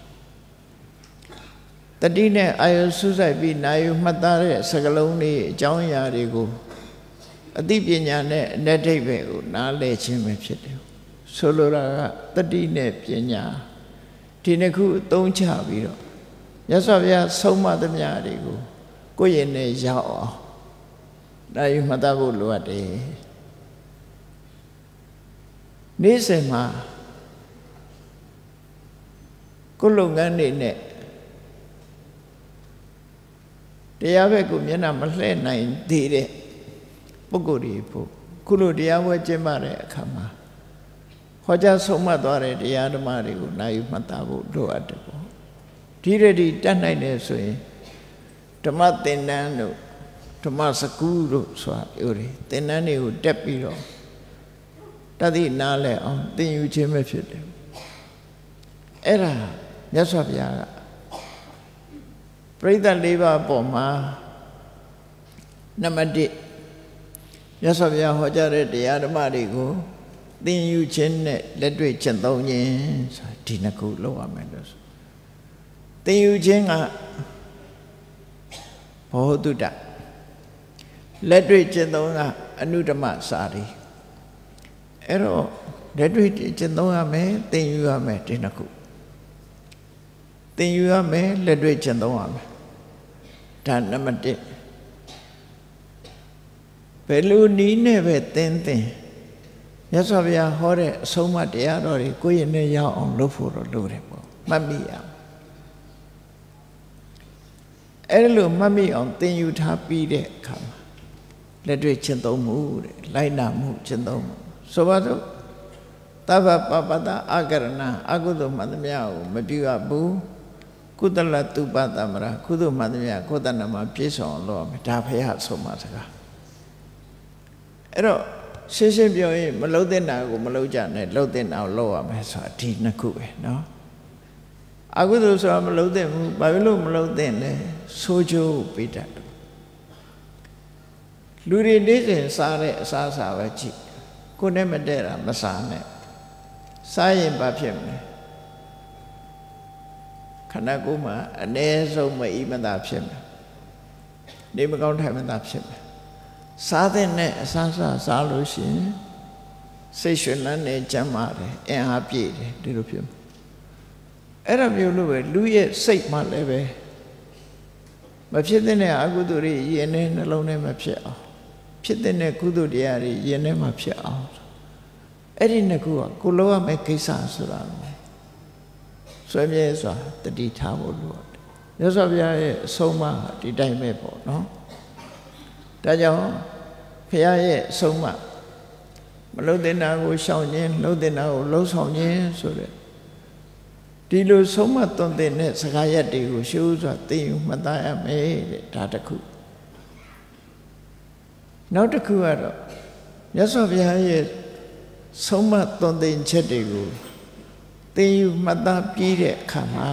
[SPEAKER 1] တတိနဲ့အာယုံစူးစိုက်ပြီးနာယူမှတ်သားတဲ့စကားလုံးတွေအကြောင်းအရာတွေကိုအသိပညာနဲ့အ내ဒိဋ္ဌိကိုနားလည်ခြင်းပဲဖြစ်တယ်ဆိုလိုတာကတတိနဲ့ပညာဒီနှစ်ခုအသုံးချပြီးတော့မြတ်စွာဘုရားဆုံးမသမျှတွေကိုကိုယ့်ရဲ့နဲ့ရောက်အောင်ဒါယူမှတ်သားဖို့လိုအပ်တယ်နေ့စဉ်မှာကိုယ်လုပ်ငန်းတွေနဲ့တရားဘက်ကိုမျက်နှာမလှည့်နိုင်သေးတဲ့ပုဂ္ဂိုလ်တွေဖို့ခုလိုတရားဝဲကျင့်ပတဲ့အခါမှာဟောကြားဆုံးမသွားတဲ့တရားဓမ္မတွေကိုနာယူမှတ်သားဖို့လိုအပ်တယ်ပေါ့ဒီရည်တတ်နိုင်တယ်ဆိုရင်ဓမ္မသင်္นานတို့ဓမ္မစကူးတို့ဆိုတာပြောတယ်သင်္นานတွေကိုတက်ပြီးတော့တတိနားလဲအောင်သင်ယူခြင်းပဲဖြစ်တယ်အဲ့ဒါမြတ်စွာဘုရားကပရိသတ်၄ပါးပေါ်မှာနံပါတ်1မြတ်စွာဘုရားဟောကြားတဲ့တရားဓမ္မတွေကိုသင်ယူခြင်းနဲ့လက်တွေ့ကျင့်သုံးခြင်းဆိုတာဒီနှစ်ခုလုပ်ရမယ်လို့ဆိုသင်ယူခြင်းကဘောဓုတ္တလက်တွေ့ကျင့်သုံးကအနုဓမ္မစာရီအဲ့တော့လက်တွေ့ကျင့်သုံးရမယ်သင်ယူရမယ်ဒီနှစ်ခုသင်ယူရမယ်လက်တွေ့ကျင့်သုံးရမယ်ဒါနံပါတ်1ဘယ်လိုနည်းနဲ့ပဲသင်မြတ်စွာဘုရားဟောတဲ့အဆုံးအမတရားတော်တွေကိုယ့်ရဲ့နဲ့ရောက်အောင်လုပ်ဖို့တော့လိုတယ်ပေါ့မှတ်မိရအောင်အဲ့လိုမှတ်မိအောင်သင်ယူထားပြီးတဲ့အခါမှာလက်တွေ့ကျင့်သုံးမှုတဲ့လိုက်နာမှုကျင့်သုံးမှုဆိုပါစို့သဗ္ဗပပတ္တအကရဏအကုသိုလ်မှန်သမျှကိုမပြုရဘူးကုသလတုပတမရကုသိုလ်မှန်သမျှကိုယ်တဏ္ဍမှာပြည့်စုံအောင်လုပ်ရမယ်ဒါဘုရားဆုံးမစကားအဲ့တော့ရှင်းရှင်းပြောရင်မလုပ်တဲ့နာကိုမလုပ်ကြနဲ့လုပ်တဲ့နာကိုလုပ်ရမယ်ဆိုတာဒီနှစ်ခုပဲเนาะအကုသိုလ်ဆိုတာမလုပ်တဲ့ဘူးဘာဖြစ်လို့မလုပ်တဲ့လဲဆိုးကျိုးပေးတတ်တယ်လူတွေနေ့စဉ်စားတဲ့အစားအစာပဲကြည့်ကိုယ်နဲ့မတည့်တာမစားနဲ့စားရင်ဘာဖြစ်မလဲခန္ဓာကိုယ်မှာအ ਨੇ ဆုံးမအီမသာဖြစ်မယ်နေမကောင်းထိုင်မသာဖြစ်မယ်စားတဲ့အစားအစာစားလို့ရှိရင်စိတ်ရွှင်လန်းနေကြမ်းပါတယ်အင်အားပြည့်တယ်ဒီလိုဖြစ်အဲ့ဒါမျိုးလို့ပဲလူရဲ့စိတ်မှလည်းပဲမဖြစ်တဲ့အကုသိုလ်တွေယင်နေနှလုံးထဲမှာဖြစ်အောင်ဖြစ်တဲ့ကုသိုလ်တရားတွေယင်ထဲမှာဖြစ်အောင်အဲ့ဒီနှစ်ခုကကိုလိုရမယ့်ကိစ္စဆိုတာဆွဲမြဲစွာတတိထားဖို့လိုတယ်မြတ်စွာဘုရားရဲ့အဆုံးအမဒီတိုင်းပဲပေါ့နော်ဒါကြောင့်ဘုရားရဲ့အဆုံးအမမလုပ်တဲ့နာကိုရှောင်ခြင်းလုပ်တဲ့နာကိုလှုံ့ဆော်ခြင်းဆိုတဲ့ဒီလိုဆုံးမသွန်သင်တဲ့စကားရပ်တွေကိုရှုစွာသိယူမှတ်သားရမယ်တဲ့ဒါတစ်ခုနောက်တစ်ခုကတော့မြတ်စွာဘုရားရဲ့ဆုံးမသွန်သင်ချက်တွေကိုသိယူမှတ်သားပြီးတဲ့အခါမှာ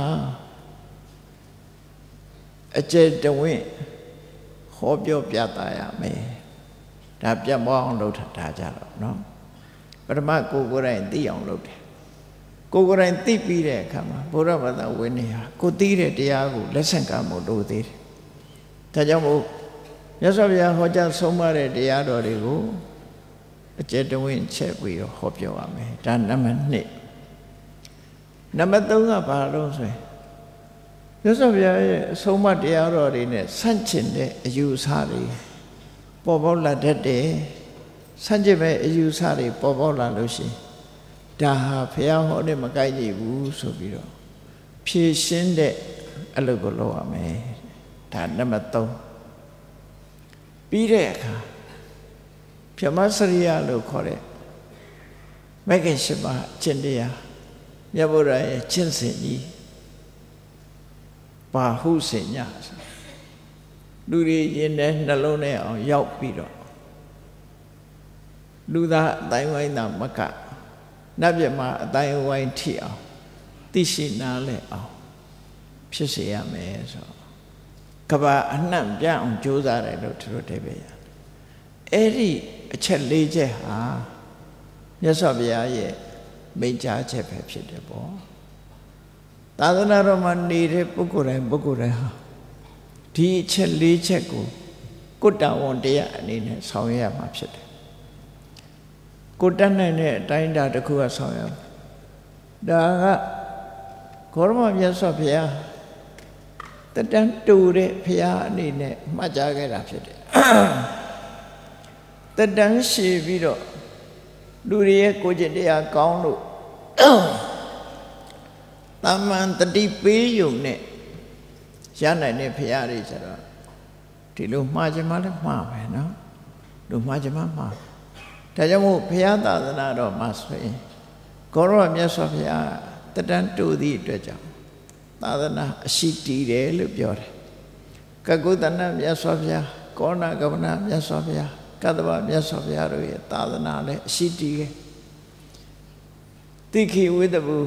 [SPEAKER 1] အကျယ်တဝင့်ဟောပြောပြသရမယ်ဒါပြတ်မောအောင်လုပ်တာကြတော့เนาะပထမကိုယ်ကိုယ်တိုင်သိအောင်လုပ်တယ်ကိုယ်ကိုယ်တိုင်သိပြီးတဲ့အခါမှာဘုရားဘာသာဝင်နေဟာကိုသိတဲ့တရားကိုလက်ဆင့်ကမ်းဖို့လိုသေးတယ်ဒါကြောင့်မို့မြတ်စွာဘုရားဟောကြားဆုံးမတဲ့တရားတော်တွေကိုအကျယ်တဝင့်ချက်ပြီးတော့ဟောပြောရမယ်ဒါနံပါတ်1နံပါတ်3ကဘာလို့ဆိုရင်မြတ်စွာဘုရားရဲ့အဆုံးအမတရားတော်တွေနဲ့ဆန့်ကျင်တဲ့အယူအဆတွေပေါ်ပေါက်လာတတ်တယ်ဆန့်ကျင်မဲ့အယူအဆတွေပေါ်ပေါက်လာလို့ရှိရင်ဒါဟာဘုရားဟောတဲ့မကိုက်ကြဘူးဆိုပြီးတော့ဖြေရှင်းတဲ့အလုပ်ကိုလုပ်ရမယ်ဒါနံပါတ်3ပြီးတဲ့အခါဗြဟ္မစရိယလို့ခေါ်တဲ့မဂ္ဂင်၈ပါးကျင့်တရားမြတ်ဗုဒ္ဓရဲ့ကျင့်စဉ်ကြီးဘာဟုစင်ညလူတွေရင်ထဲနှလုံးထဲအောင်ရောက်ပြီးတော့လူသားအတိုင်းဝိုင်းသာမကနတ်မြတ်မှာအတိုင်းဝိုင်းထိအောင်သိရှိနားလည်အောင်ဖြစ်စေရမယ်ဆိုကဘာအနှံ့ပြအောင်ကြိုးစားတယ်လို့သူတို့တပည့်ရအဲ့ဒီအချက်၄ချက်ဟာမြတ်စွာဘုရားရဲ့မိန့်ကြားချက်ပဲဖြစ်တယ်ပေါ့သာသနာတော်မှာနေတဲ့ပုဂ္ဂိုလ်တိုင်းဟာဒီအချက်၄ချက်ကိုကိုယ်တဝန်တရားအနေနဲ့ဆောင်ရွက်ရမှာဖြစ်တယ်ကိုတတ်နိုင်တဲ့အတိုင်းအတာတစ်ခုကဆောင်ရွက်ဒါကဂေါရမမြတ်စွာဘုရားတတန်တူတဲ့ဘုရားအနေနဲ့မှတ်ကြားခဲ့တာဖြစ်တယ်တတန်ရှည်ပြီးတော့လူတွေရဲ့ကိုယ်ကျင့်တရားကောင်းလို့တာမန်တတိပေးယုံနဲ့ရနိုင်တဲ့ဘုရားတွေကျတော့ဒီလိုမှားချင်မှလည်းမှားပဲနော်လူမှားချင်မှမှားဒါကြောင့်မို့ဘုရားသာသနာတော်မှာဆိုရင်ဂေါရမမြတ်စွာဘုရားတတန်တူသည့်အတွက်ကြောင့်သာသနာအရှိတည်တယ်လို့ပြောတယ်ကကုသနမြတ်စွာဘုရားကောဏကဗနမြတ်စွာဘုရားကတ္တဗမြတ်စွာဘုရားတို့ရဲ့သာသနာလည်းအရှိတည်ခဲ့တိခိဝိတ္တဘူ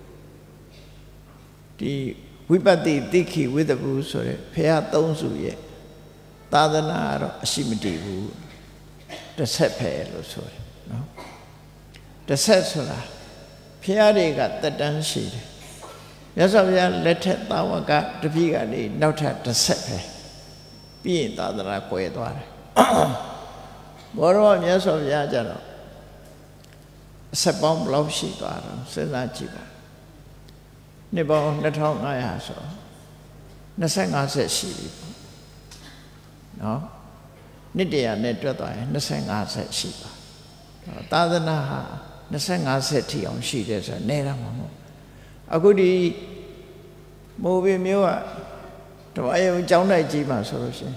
[SPEAKER 1] ဒီဝိပတ္တိတိခိဝိတ္တဘူဆိုတဲ့ဘုရားသုံးစုရဲ့သာသနာကတော့အရှိမတည်ဘူးတစ်ဆက်ပဲလို့ဆိုတယ်နော်တစ်ဆက်ဆိုတာဘုရားတွေကတက်တန်းရှိတယ်မြတ်စွာဘုရားလက်ထက်သာဝကတပည့်ကနေနောက်ထပ်တစ်ဆက်ပဲပြီးရင်သာသနာကွယ်သွားတယ်ဘောရောမြတ်စွာဘုရားကျတော့အဆက်ပေါင်းဘယ်လောက်ရှိသွားတော့စဉ်းစားကြည့်ပါနှစ်ပေါင်း2500ဆို25ဆက်ရှိပြီနော်နှစ်တရာနဲ့တွက်သွားရင်25ဆက်ရှိပါသာသနာဟာ25ဆက်ထိအောင်ရှိတယ်ဆိုတော့နဲတာမဟုတ်အခုဒီမိုးပင်မျိုးကတဝါရုံကျောင်းတိုက်ကြီးမှာဆိုလို့ရှိရင်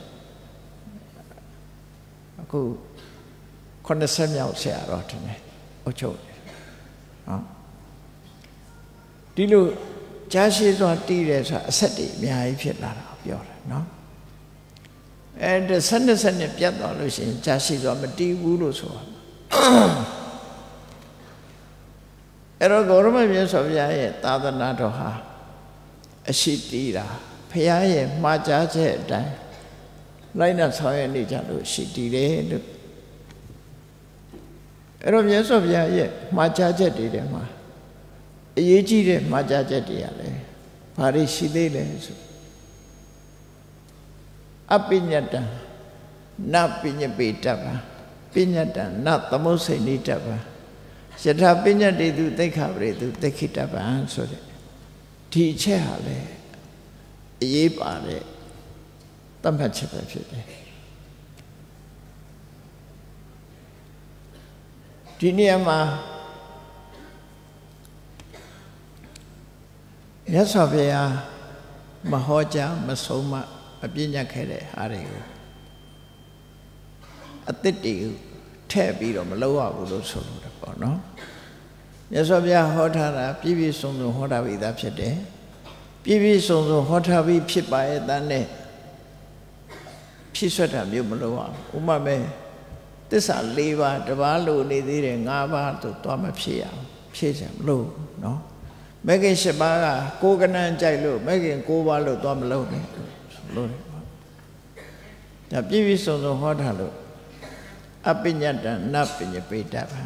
[SPEAKER 1] အခု80မြောက်ဆရာတော်တင်တယ်အုတ်ချုပ်နော်ဒီလိုကြားရှိစွာတည်တယ်ဆိုတာအဆက်တွေအများကြီးဖြစ်လာတာပြောတယ်နော်အဲ့ဒါစနစ်ပြတ်သွားလို့ရှိရင်ကြားရှိစွာမတည်ဘူးလို့ဆိုတာအဲ့တော့ဂေါရမမြတ်စွာဘုရားရဲ့သာသနာတော်ဟာအရှိတည်တာဘုရားရဲ့မှားကြားချက်အတိုင်းလိုက်နာဆောင်ရွက်နေကြလို့ရှိတည်တယ်လို့အဲ့တော့မြတ်စွာဘုရားရဲ့မှားကြားချက်တွေထဲမှာအရေးကြီးတဲ့မှားကြားချက်တွေရတယ်ဘာတွေရှိသေးလဲဆိုအပညတံနပညပေတ္တဗံပညတံနသမုစ္ဆေနိတ္တဗံယထာပညတေတုသိက္ခာပရေတုသိက္ခိတဗံဆိုတဲ့ဒီအချက်ဟာလေအရေးပါတဲ့သတ်မှတ်ချက်ပဲဖြစ်တယ်ဒီနေရာမှာမြတ်စွာဘုရားမဟောကြားမဆုံးမအပြည့်ညတ်ခဲ့တဲ့ဟာတွေကိုအသစ်တွေကိုထည့်ပြီးတော့မလုပ်ရဘူးလို့ဆိုလို့တယ်ပေါ့နော်မြတ်စွာဘုရားဟောထားတာပြည့်ပြည့်စုံစုံဟောထားပြီးသားဖြစ်တယ်ပြည့်ပြည့်စုံစုံဟောထားပြီးဖြစ်ပါရဲ့တန်းနဲ့ဖြည့်ဆွတ်တာမျိုးမလုပ်ရဘူးဥပမာပဲသစ္စာ၄ပါးတစ်ပါးလို့နေသေးတယ်၅ပါးတို့သွားမဖြည့်ရအောင်ဖြည့်ချင်မလို့နော်မဂ္ဂင်၈ပါးကကိုယ်ကနန်းကြိုက်လို့မဂ္ဂင်၉ပါးလို့သွားမလို့နဲ့လို့တယ်ဒါပြည့်ပြည့်စုံစုံဟောထားလို့အပညတံနပညပေတ္တဗံ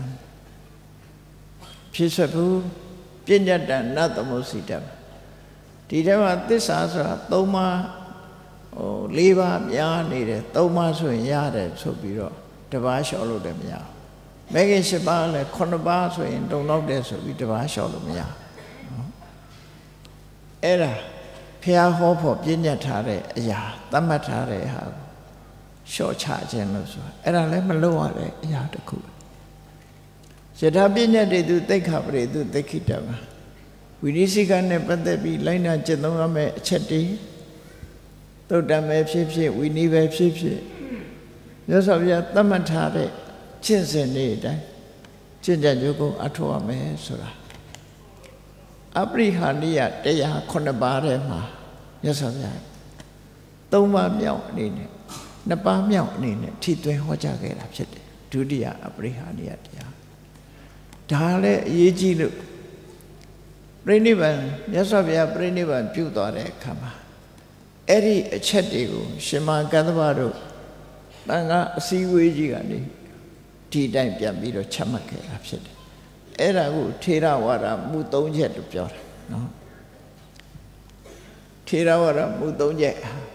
[SPEAKER 1] ဖြည့်ဆွတ်ဘူးပညတံနသမုစိတဗံဒီထဲမှာသစ္စာဆိုတာ၃ပါး၄ပါးများနေတယ်၃ပါးဆိုရင်ရတယ်ဆိုပြီးတော့တစ်ပါးလျှော့လို့လည်းမရဘူးမဂ္ဂင်၈ပါးလည်း9ပါးဆိုရင်တုံတော့တယ်ဆိုပြီးတစ်ပါးလျှော့လို့မရဘူးအဲ့ဒါဘုရားဟောဖို့ပြည့်ညတ်ထားတဲ့အရာသတ်မှတ်ထားတဲ့ဟာလျှော့ချခြင်းလို့ဆိုတာအဲ့ဒါလည်းမလုပ်ရတဲ့အရာတစ်ခုယထာပြည့်ညတ်တွေသူသိက္ခာပရိသူသိက္ခိတဗံဝိနည်းစိကနဲ့ပတ်သက်ပြီးလိုက်နာကျင့်သုံးရမယ့်အချက်တွေသုတ္တံပဲဖြစ်ဖြစ်ဝိနည်းပဲဖြစ်ဖြစ်မြတ်စွာဘုရားသတ်မှတ်ထားတဲ့ကျင့်စဉ်တွေအတိုင်းကျင့်ကြံကြိုးကိုအထောက်ရမယ်ဆိုတာအပရိဟာနိယတရား9ပါးထဲမှာမြတ်စွာဘုရား3ပါးမြောက်အနေနဲ့2ပါးမြောက်အနေနဲ့ထိသွင်းဟောကြားခဲ့တာဖြစ်တယ်ဒုတိယအပရိဟာနိယတရားဒါလည်းအရေးကြီးလို့ပြိဋိဘံမြတ်စွာဘုရားပြိဋိဘံပြုသွားတဲ့အခါမှာအဲ့ဒီအချက်တွေကိုရှင်မကတ္တဗတို့တန်ခါအစည်းအဝေးကြီးကနေဒီတိုင်းပြန်ပြီးတော့ချမှတ်ခဲ့တာဖြစ်တယ်အဲ့ဒါကိုထေရဝါဒမူ၃ချက်လို့ပြောတာနော်ထေရဝါဒမူ၃ချက်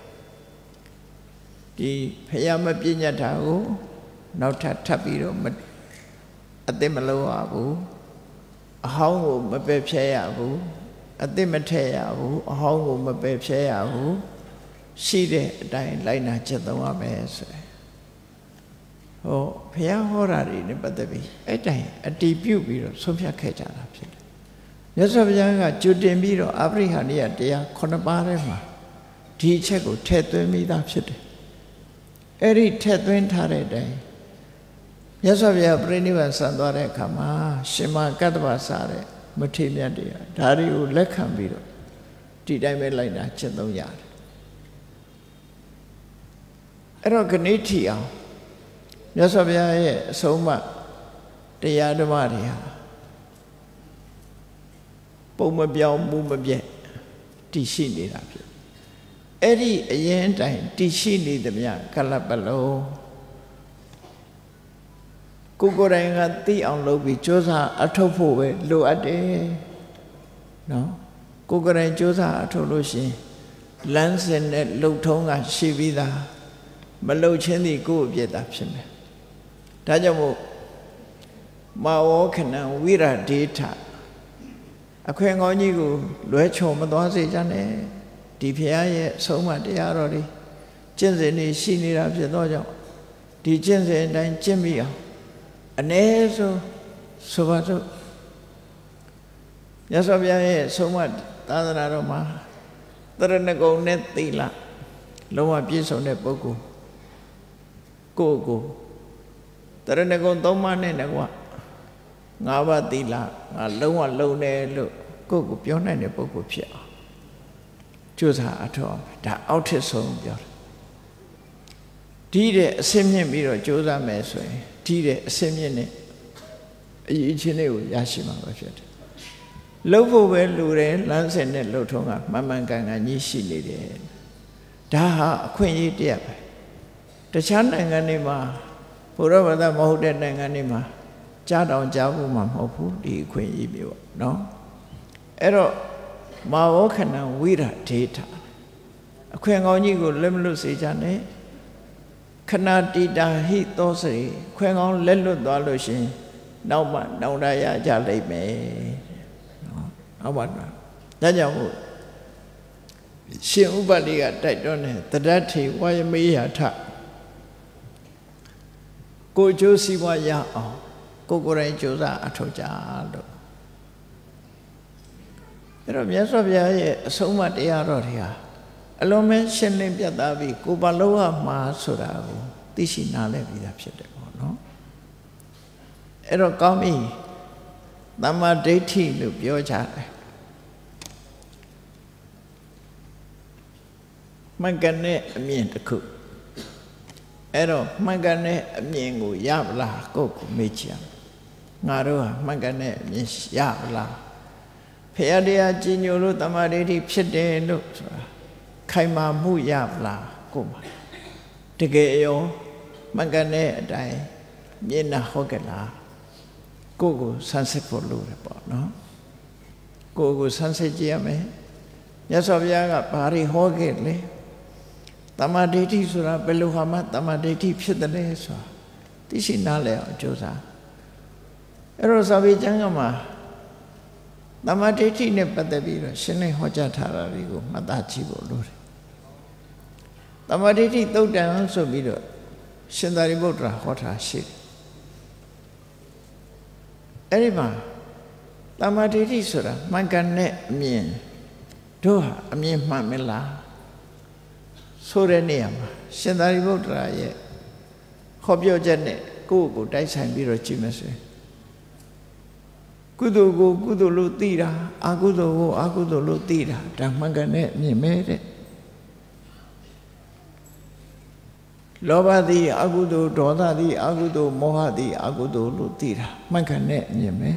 [SPEAKER 1] ဒီဖယားမပြညတ်တာကိုနောက်ထပ်ပြီးတော့အသိမလို့ရဘူးအဟောင်းကိုမပယ်ဖြဲရဘူးအသိမထည့်ရဘူးအဟောင်းကိုမပယ်ဖြဲရဘူးရှိတဲ့အတိုင်းလိုက်နာချက်သုံးရမယ်ဆိုရင်ဟောဘုရားဟောတာတွေနဲ့ပတ်သက်ပြီးအဲ့တိုင်းအတည်ပြုပြီးတော့ဆုံးဖြတ်ခဲ့ကြတာဖြစ်တယ်မြတ်စွာဘုရားကကြွတင်ပြီးတော့အပရိဟာနိယတရား9ပါးထဲမှာဒီအချက်ကိုထည့်သွင်းမိသားဖြစ်တယ်အဲ့ဒီထည့်သွင်းထားတဲ့အတိုင်းမြတ်စွာဘုရားပြိဋိဘံဆံသွားတဲ့အခါမှာရှင်မကတ္တဗစားတဲ့မထေမြတ်တရားဒါတွေကိုလက်ခံပြီးတော့ဒီတိုင်းပဲလိုက်တာချက်သုံးရတယ်အဲ့တော့ခဏိထီအောင်မြတ်စွာဘုရားရဲ့အဆုံးအမတရားဓမ္မတွေဟာပုံမပြောင်းမှုမပြတ်တည်ရှိနေတာဖြစ်အဲ့ဒီအရင်တိုင်တည်ရှိနေသမျှကလပ်ပလုံးကိုယ်တိုင်ကသိအောင်လုပ်ပြီးကြိုးစားအထောက်ဖို့ပဲလိုအပ်တယ်နော်ကိုယ်တိုင်ကြိုးစားအထောက်လို့ရှိရင်လမ်းစဉ်နဲ့လှုပ်ထုံးကရှိပြီးသားမလှုပ်ချင်းသည်ကိုယ်အပြစ်သာဖြစ်မယ်ဒါကြောင့်မို့မာဝခဏံဝိရဒေထအခွင့်ကောင်းကြီးကိုလွဲချော်မသွားစေကြနဲ့ဒီဘုရားရဲ့ဆုံးမတရားတော်တွေကျင့်စဉ်တွေရှိနေတာဖြစ်သောကြောင့်ဒီကျင့်စဉ်အတိုင်းကျင့်ပြီးအောင်အ ਨੇ ဆိုပါစို့မြတ်စွာဘုရားရဲ့ဆုံးမသာသနာတော်မှာတရဏဂုံနဲ့သီလလုံးဝပြည့်စုံတဲ့ပုဂ္ဂိုလ်ကိုတရဏဂုံ၃ပါးနဲ့ကွာ၅ပါးသီလငါလုံးဝလုံးတယ်လို့ကိုပြောနိုင်တဲ့ပုဂ္ဂိုလ်ဖြစ်အောင်ကြိုးစားအထောက်ဒါအောက်ထစ်ဆုံးပြောတယ်ဒီတဲ့အစင်းမြင့်ပြီးတော့ကြိုးစားမယ်ဆိုရင်ဒီတဲ့အစင်းမြင့်နဲ့အရေးချင်းလေးကိုရရှိမှာပဲဖြစ်တယ်လှုပ်ဖို့ပဲလူတယ်လမ်းစဉ်နဲ့လှုပ်ထုံးကမှန်မှန်ကန်ကန်ကြီးရှိနေတယ်ဒါဟာအခွင့်အရေးတရားပဲတခြားနိုင်ငံတွေမှာဘုရားဘာသာမဟုတ်တဲ့နိုင်ငံတွေမှာကြားတောင်ကြားဖို့မှမဟုတ်ဘူးဒီအခွင့်အရေးမျိုးပေါ့နော်အဲ့တော့မာဝခဏံဝိရဒေထအခွင့်ကောင်းကြီးကိုလက်မလွတ်စေကြနဲ့ခဏတိတာဟိသောစေခွင့်ကောင်းလက်လွတ်သွားလို့ရှင်နောက်မှနောင်တရကြလိမ့်မယ်နော်ဟုတ်ပါတော့ဒါကြောင့်မို့ရှင်ဥပတိကတိုက်တွန်းတယ်တဒ္ထေဝါယမေယထကိုကျိုးစီးပွားရအောင်ကိုယ်တိုင်ကြိုးစားအထောက်ကြလို့အဲ့တော့မြတ်စွာဘုရားရဲ့အဆုံးအမတရားတော်တွေဟာအလုံးမဲရှင်းလင်းပြတ်သားပြီးကိုယ်ဘာလို့ရမှာဆိုတာကိုသိရှိနားလည်ပြီးသားဖြစ်တယ်ပေါ့နော်အဲ့တော့ကောင်းပြီသမ္မာဒိဋ္ဌိလို့ပြောကြတယ်မှန်ကန်တဲ့အမြင်တစ်ခုအဲ့တော့မှန်ကန်တဲ့အမြင်ကိုရပါလားကိုယ့်ကိုမေးချင်ငါတို့ဟာမှန်ကန်တဲ့အမြင်ရပါလားဖရာတရားကြီးညိုလို့တမာဒိဋ္ဌိဖြစ်တယ်လို့ဆိုတာခိုင်မာမှုရပါလားကိုယ်မှာတကယ်ရောမှန်ကန်တဲ့အတိုင်းမြင်နာဟုတ်ကလားကိုယ့်ကိုဆန်းစစ်ဖို့လိုတယ်ပေါ့နော်ကိုယ့်ကိုဆန်းစစ်ကြည့်ရမယ်မြတ်စွာဘုရားကဘာတွေဟောခဲ့လဲတမာဒိဋ္ဌိဆိုတာဘယ်လိုဟာမှတမာဒိဋ္ဌိဖြစ်တယ်လဲဆိုတာသိရှိနားလည်အောင်ကြိုးစားအဲ့တော့စာပေကျမ်းကမှာတမာဒိဋ္ဌိနဲ့ပတ်သက်ပြီးတော့ရှင်းလင်းဟောကြားထားတာတွေကိုမှတ်သားကြည့်ဖို့လိုတယ်တမာဒိဋ္ဌိသုတ်တံဆိုပြီးတော့ရှင်သာရိပုတ္တရာဟောထားရှိတယ်အဲ့ဒီမှာတမာဒိဋ္ဌိဆိုတာမှန်ကန်တဲ့အမြင်တို့ဟာအမြင်မှန်မလားဆိုတဲ့နေရာမှာရှင်သာရိပုတ္တရာရဲ့ဟောပြောချက်နဲ့ကိုယ့်ကိုတိုက်ဆိုင်ပြီးတော့ကြည့်မယ်ဆိုရင်ကုသိုလ်ကိုကုသိုလ်လို့သိတာအကုသိုလ်ကိုအကုသိုလ်လို့သိတာဒါမှန်ကန်တဲ့အမြင်ပဲတဲ့လောဘသည်အကုသိုလ်ဒေါသသည်အကုသိုလ်မောဟသည်အကုသိုလ်လို့သိတာမှန်ကန်တဲ့အမြင်ပဲ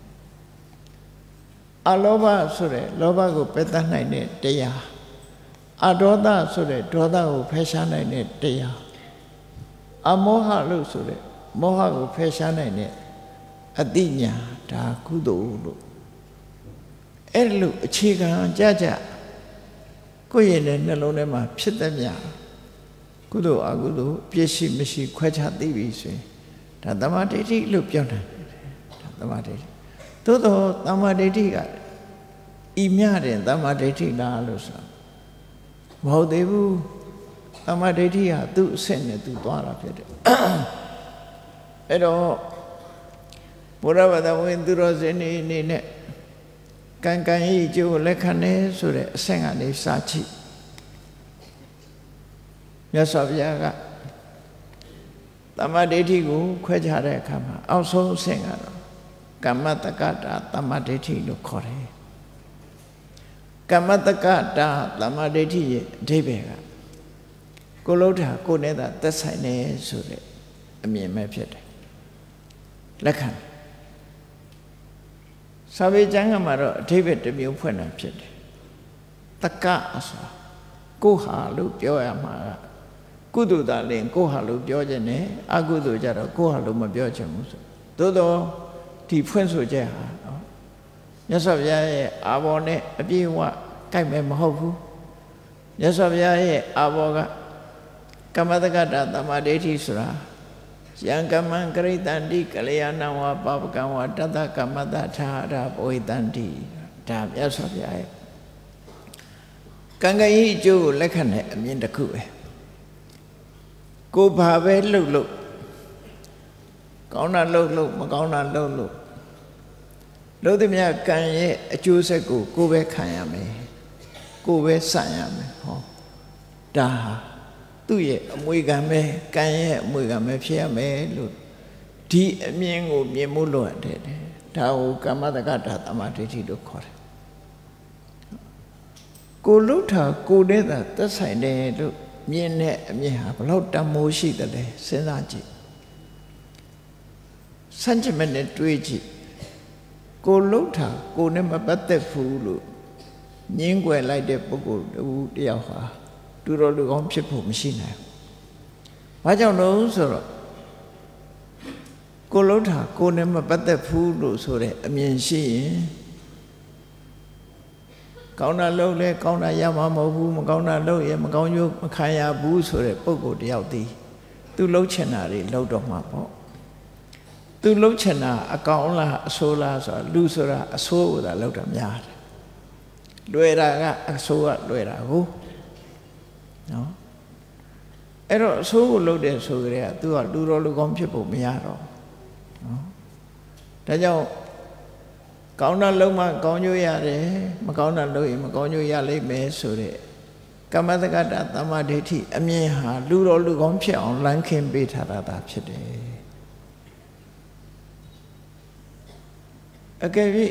[SPEAKER 1] အလောဘဆိုတဲ့လောဘကိုပယ်တတ်နိုင်တဲ့တရားအဒေါသဆိုတဲ့ဒေါသကိုဖယ်ရှားနိုင်တဲ့တရားအမောဟလို့ဆိုတဲ့မောဟကိုဖယ်ရှားနိုင်တဲ့အတိညာဒါကုသိုလ်လို့အဲ့လိုအခြေခံကြကြကိုယ့်ရဲ့နှလုံးထဲမှာဖြစ်တဲ့မြကုသိုလ်အကုသိုလ်ပြည့်ရှိမရှိခွဲခြားသိပြီဆိုရင်ဒါသမာဓိဋ္ဌိလို့ပြောတယ်ဒါသမာဓိဋ္ဌိသို့တော့သမာဓိဋ္ဌိကဤမြတဲ့သမာဓိဋ္ဌိလားလို့ဆိုမဟုတ်သေးဘူးသမာဓိဋ္ဌိဟာသူ့အဆင့်နဲ့သူသွားတာဖြစ်တယ်အဲ့တော့ဘုရားဘာသာဝင်သူတော်စင်နေနဲ့ကံကံဤကျိုးလက်ခံနေဆိုတဲ့အဆင့်ကနေစကြည့်မြတ်စွာဘုရားကသမာဓိဋ္ဌိကိုခွဲခြားတဲ့အခါမှာအောက်ဆုံးအဆင့်ကတော့ကမ္မတက္ကတာသမာဓိဋ္ဌိလို့ခေါ်တယ်ကမ္မတက္ကတာသမာဓိဋ္ဌိရဲ့အဓိပ္ပာယ်ကကိုလုံးတာကိုနဲ့သာသက်ဆိုင်နေဆိုတဲ့အမြင်ပဲဖြစ်တယ်လက်ခံစာပေကျမ်းကမှာတော့အဓိပ္ပာယ်တစ်မျိုးဖွင့်တာဖြစ်တယ်တက္ကဆိုတာကိုဟာလို့ပြောရမှာကုသိုလ်သာလင်ကိုဟာလို့ပြောခြင်းနဲ့အကုသိုလ်ကြတော့ကိုဟာလို့မပြောချင်ဘူးဆိုသို့တော့ဒီဖွင့်ဆိုချက်ဟာမြတ်စွာဘုရားရဲ့အာဘော်နဲ့အပြည့်အဝကိုက်မယ်မဟုတ်ဘူးမြတ်စွာဘုရားရဲ့အာဘော်ကကမ္မတက္ကတာသမာဓိဋ္ဌိဆိုတာယံကမ္မံကရိတန္တိကလျာဏဝါပပကံဝါတတကမ္မတထာရဘဝိတန္တိဒါမြတ်စွာဘုရားရဲ့ကံကံဤအကျိုးကိုလက်ခံတဲ့အမြင်တစ်ခုပဲကိုဘာပဲလှုပ်လို့ကောင်းတာလှုပ်လို့မကောင်းတာလှုပ်လို့လို့သည်များကံရဲ့အကျိုးဆက်ကိုကိုပဲခံရမယ်ကိုပဲဆန့်ရမယ်ဟောဒါသူ့ရဲ့အမွေခံပဲကံရဲ့အမွေခံပဲဖြစ်ရမယ်လို့ဒီအမြင်ကိုမြင်မှုလို့ရတယ်ဒါကိုကမ္မတက္ကတာသမာဓိဋ္ဌိလို့ခေါ်တယ်ကိုလှုပ်တာကိုနဲ့သာသက်ဆိုင်တယ်လို့မြင်တဲ့အမြင်ဟာဘလို့တမိုးရှိတယ်လဲစဉ်းစားကြည့်စัจ jament နဲ့တွေးကြည့်ကိုလှုပ်တာကိုနဲ့မပတ်သက်ဘူးလို့ငင်းွယ်လိုက်တဲ့ပုဂ္ဂိုလ်တယောက်ဟာတူတော်လူကောင်းဖြစ်ဖို့မရှိနိုင်ဘူး။ဘာကြောင့်လဲဆိုတော့ကိုလှုပ်တာကိုနဲ့မပတ်သက်ဘူးလို့ဆိုတဲ့အမြင်ရှိရင်ကောင်းတာလှုပ်လဲကောင်းတာရမှာမဟုတ်ဘူးမကောင်းတာလှုပ်ရင်မကောင်းကျိုးမခံရဘူးဆိုတဲ့ပုဂ္ဂိုလ်တယောက်တည်းသူလှုပ်ချင်တာတွေလှုပ်တော့မှာပေါ့သူလှုပ်ချင်တာအကောင်လားအဆိုးလားဆိုတာလူဆိုတာအဆိုးကိုသာလှုပ်တာများတယ်လွယ်တာကအဆိုးကလွယ်တာကိုနော်အဲ့တော့အဆိုးကိုလှုပ်တဲ့ဆိုကြတဲ့ကသူကလူတော်လူကောင်းဖြစ်ဖို့မရတော့နော်ဒါကြောင့်ကောင်းတာလုံးမှကောင်းကျိုးရတယ်မကောင်းတာလုပ်ရင်မကောင်းကျိုးရလိမ့်မယ်ဆိုတဲ့ကမ္မတက္ကတာသမာဓိဋ္ဌိအမြင်ဟာလူတော်လူကောင်းဖြစ်အောင်လမ်းခင်းပေးထားတာဖြစ်တယ်အကယ်၍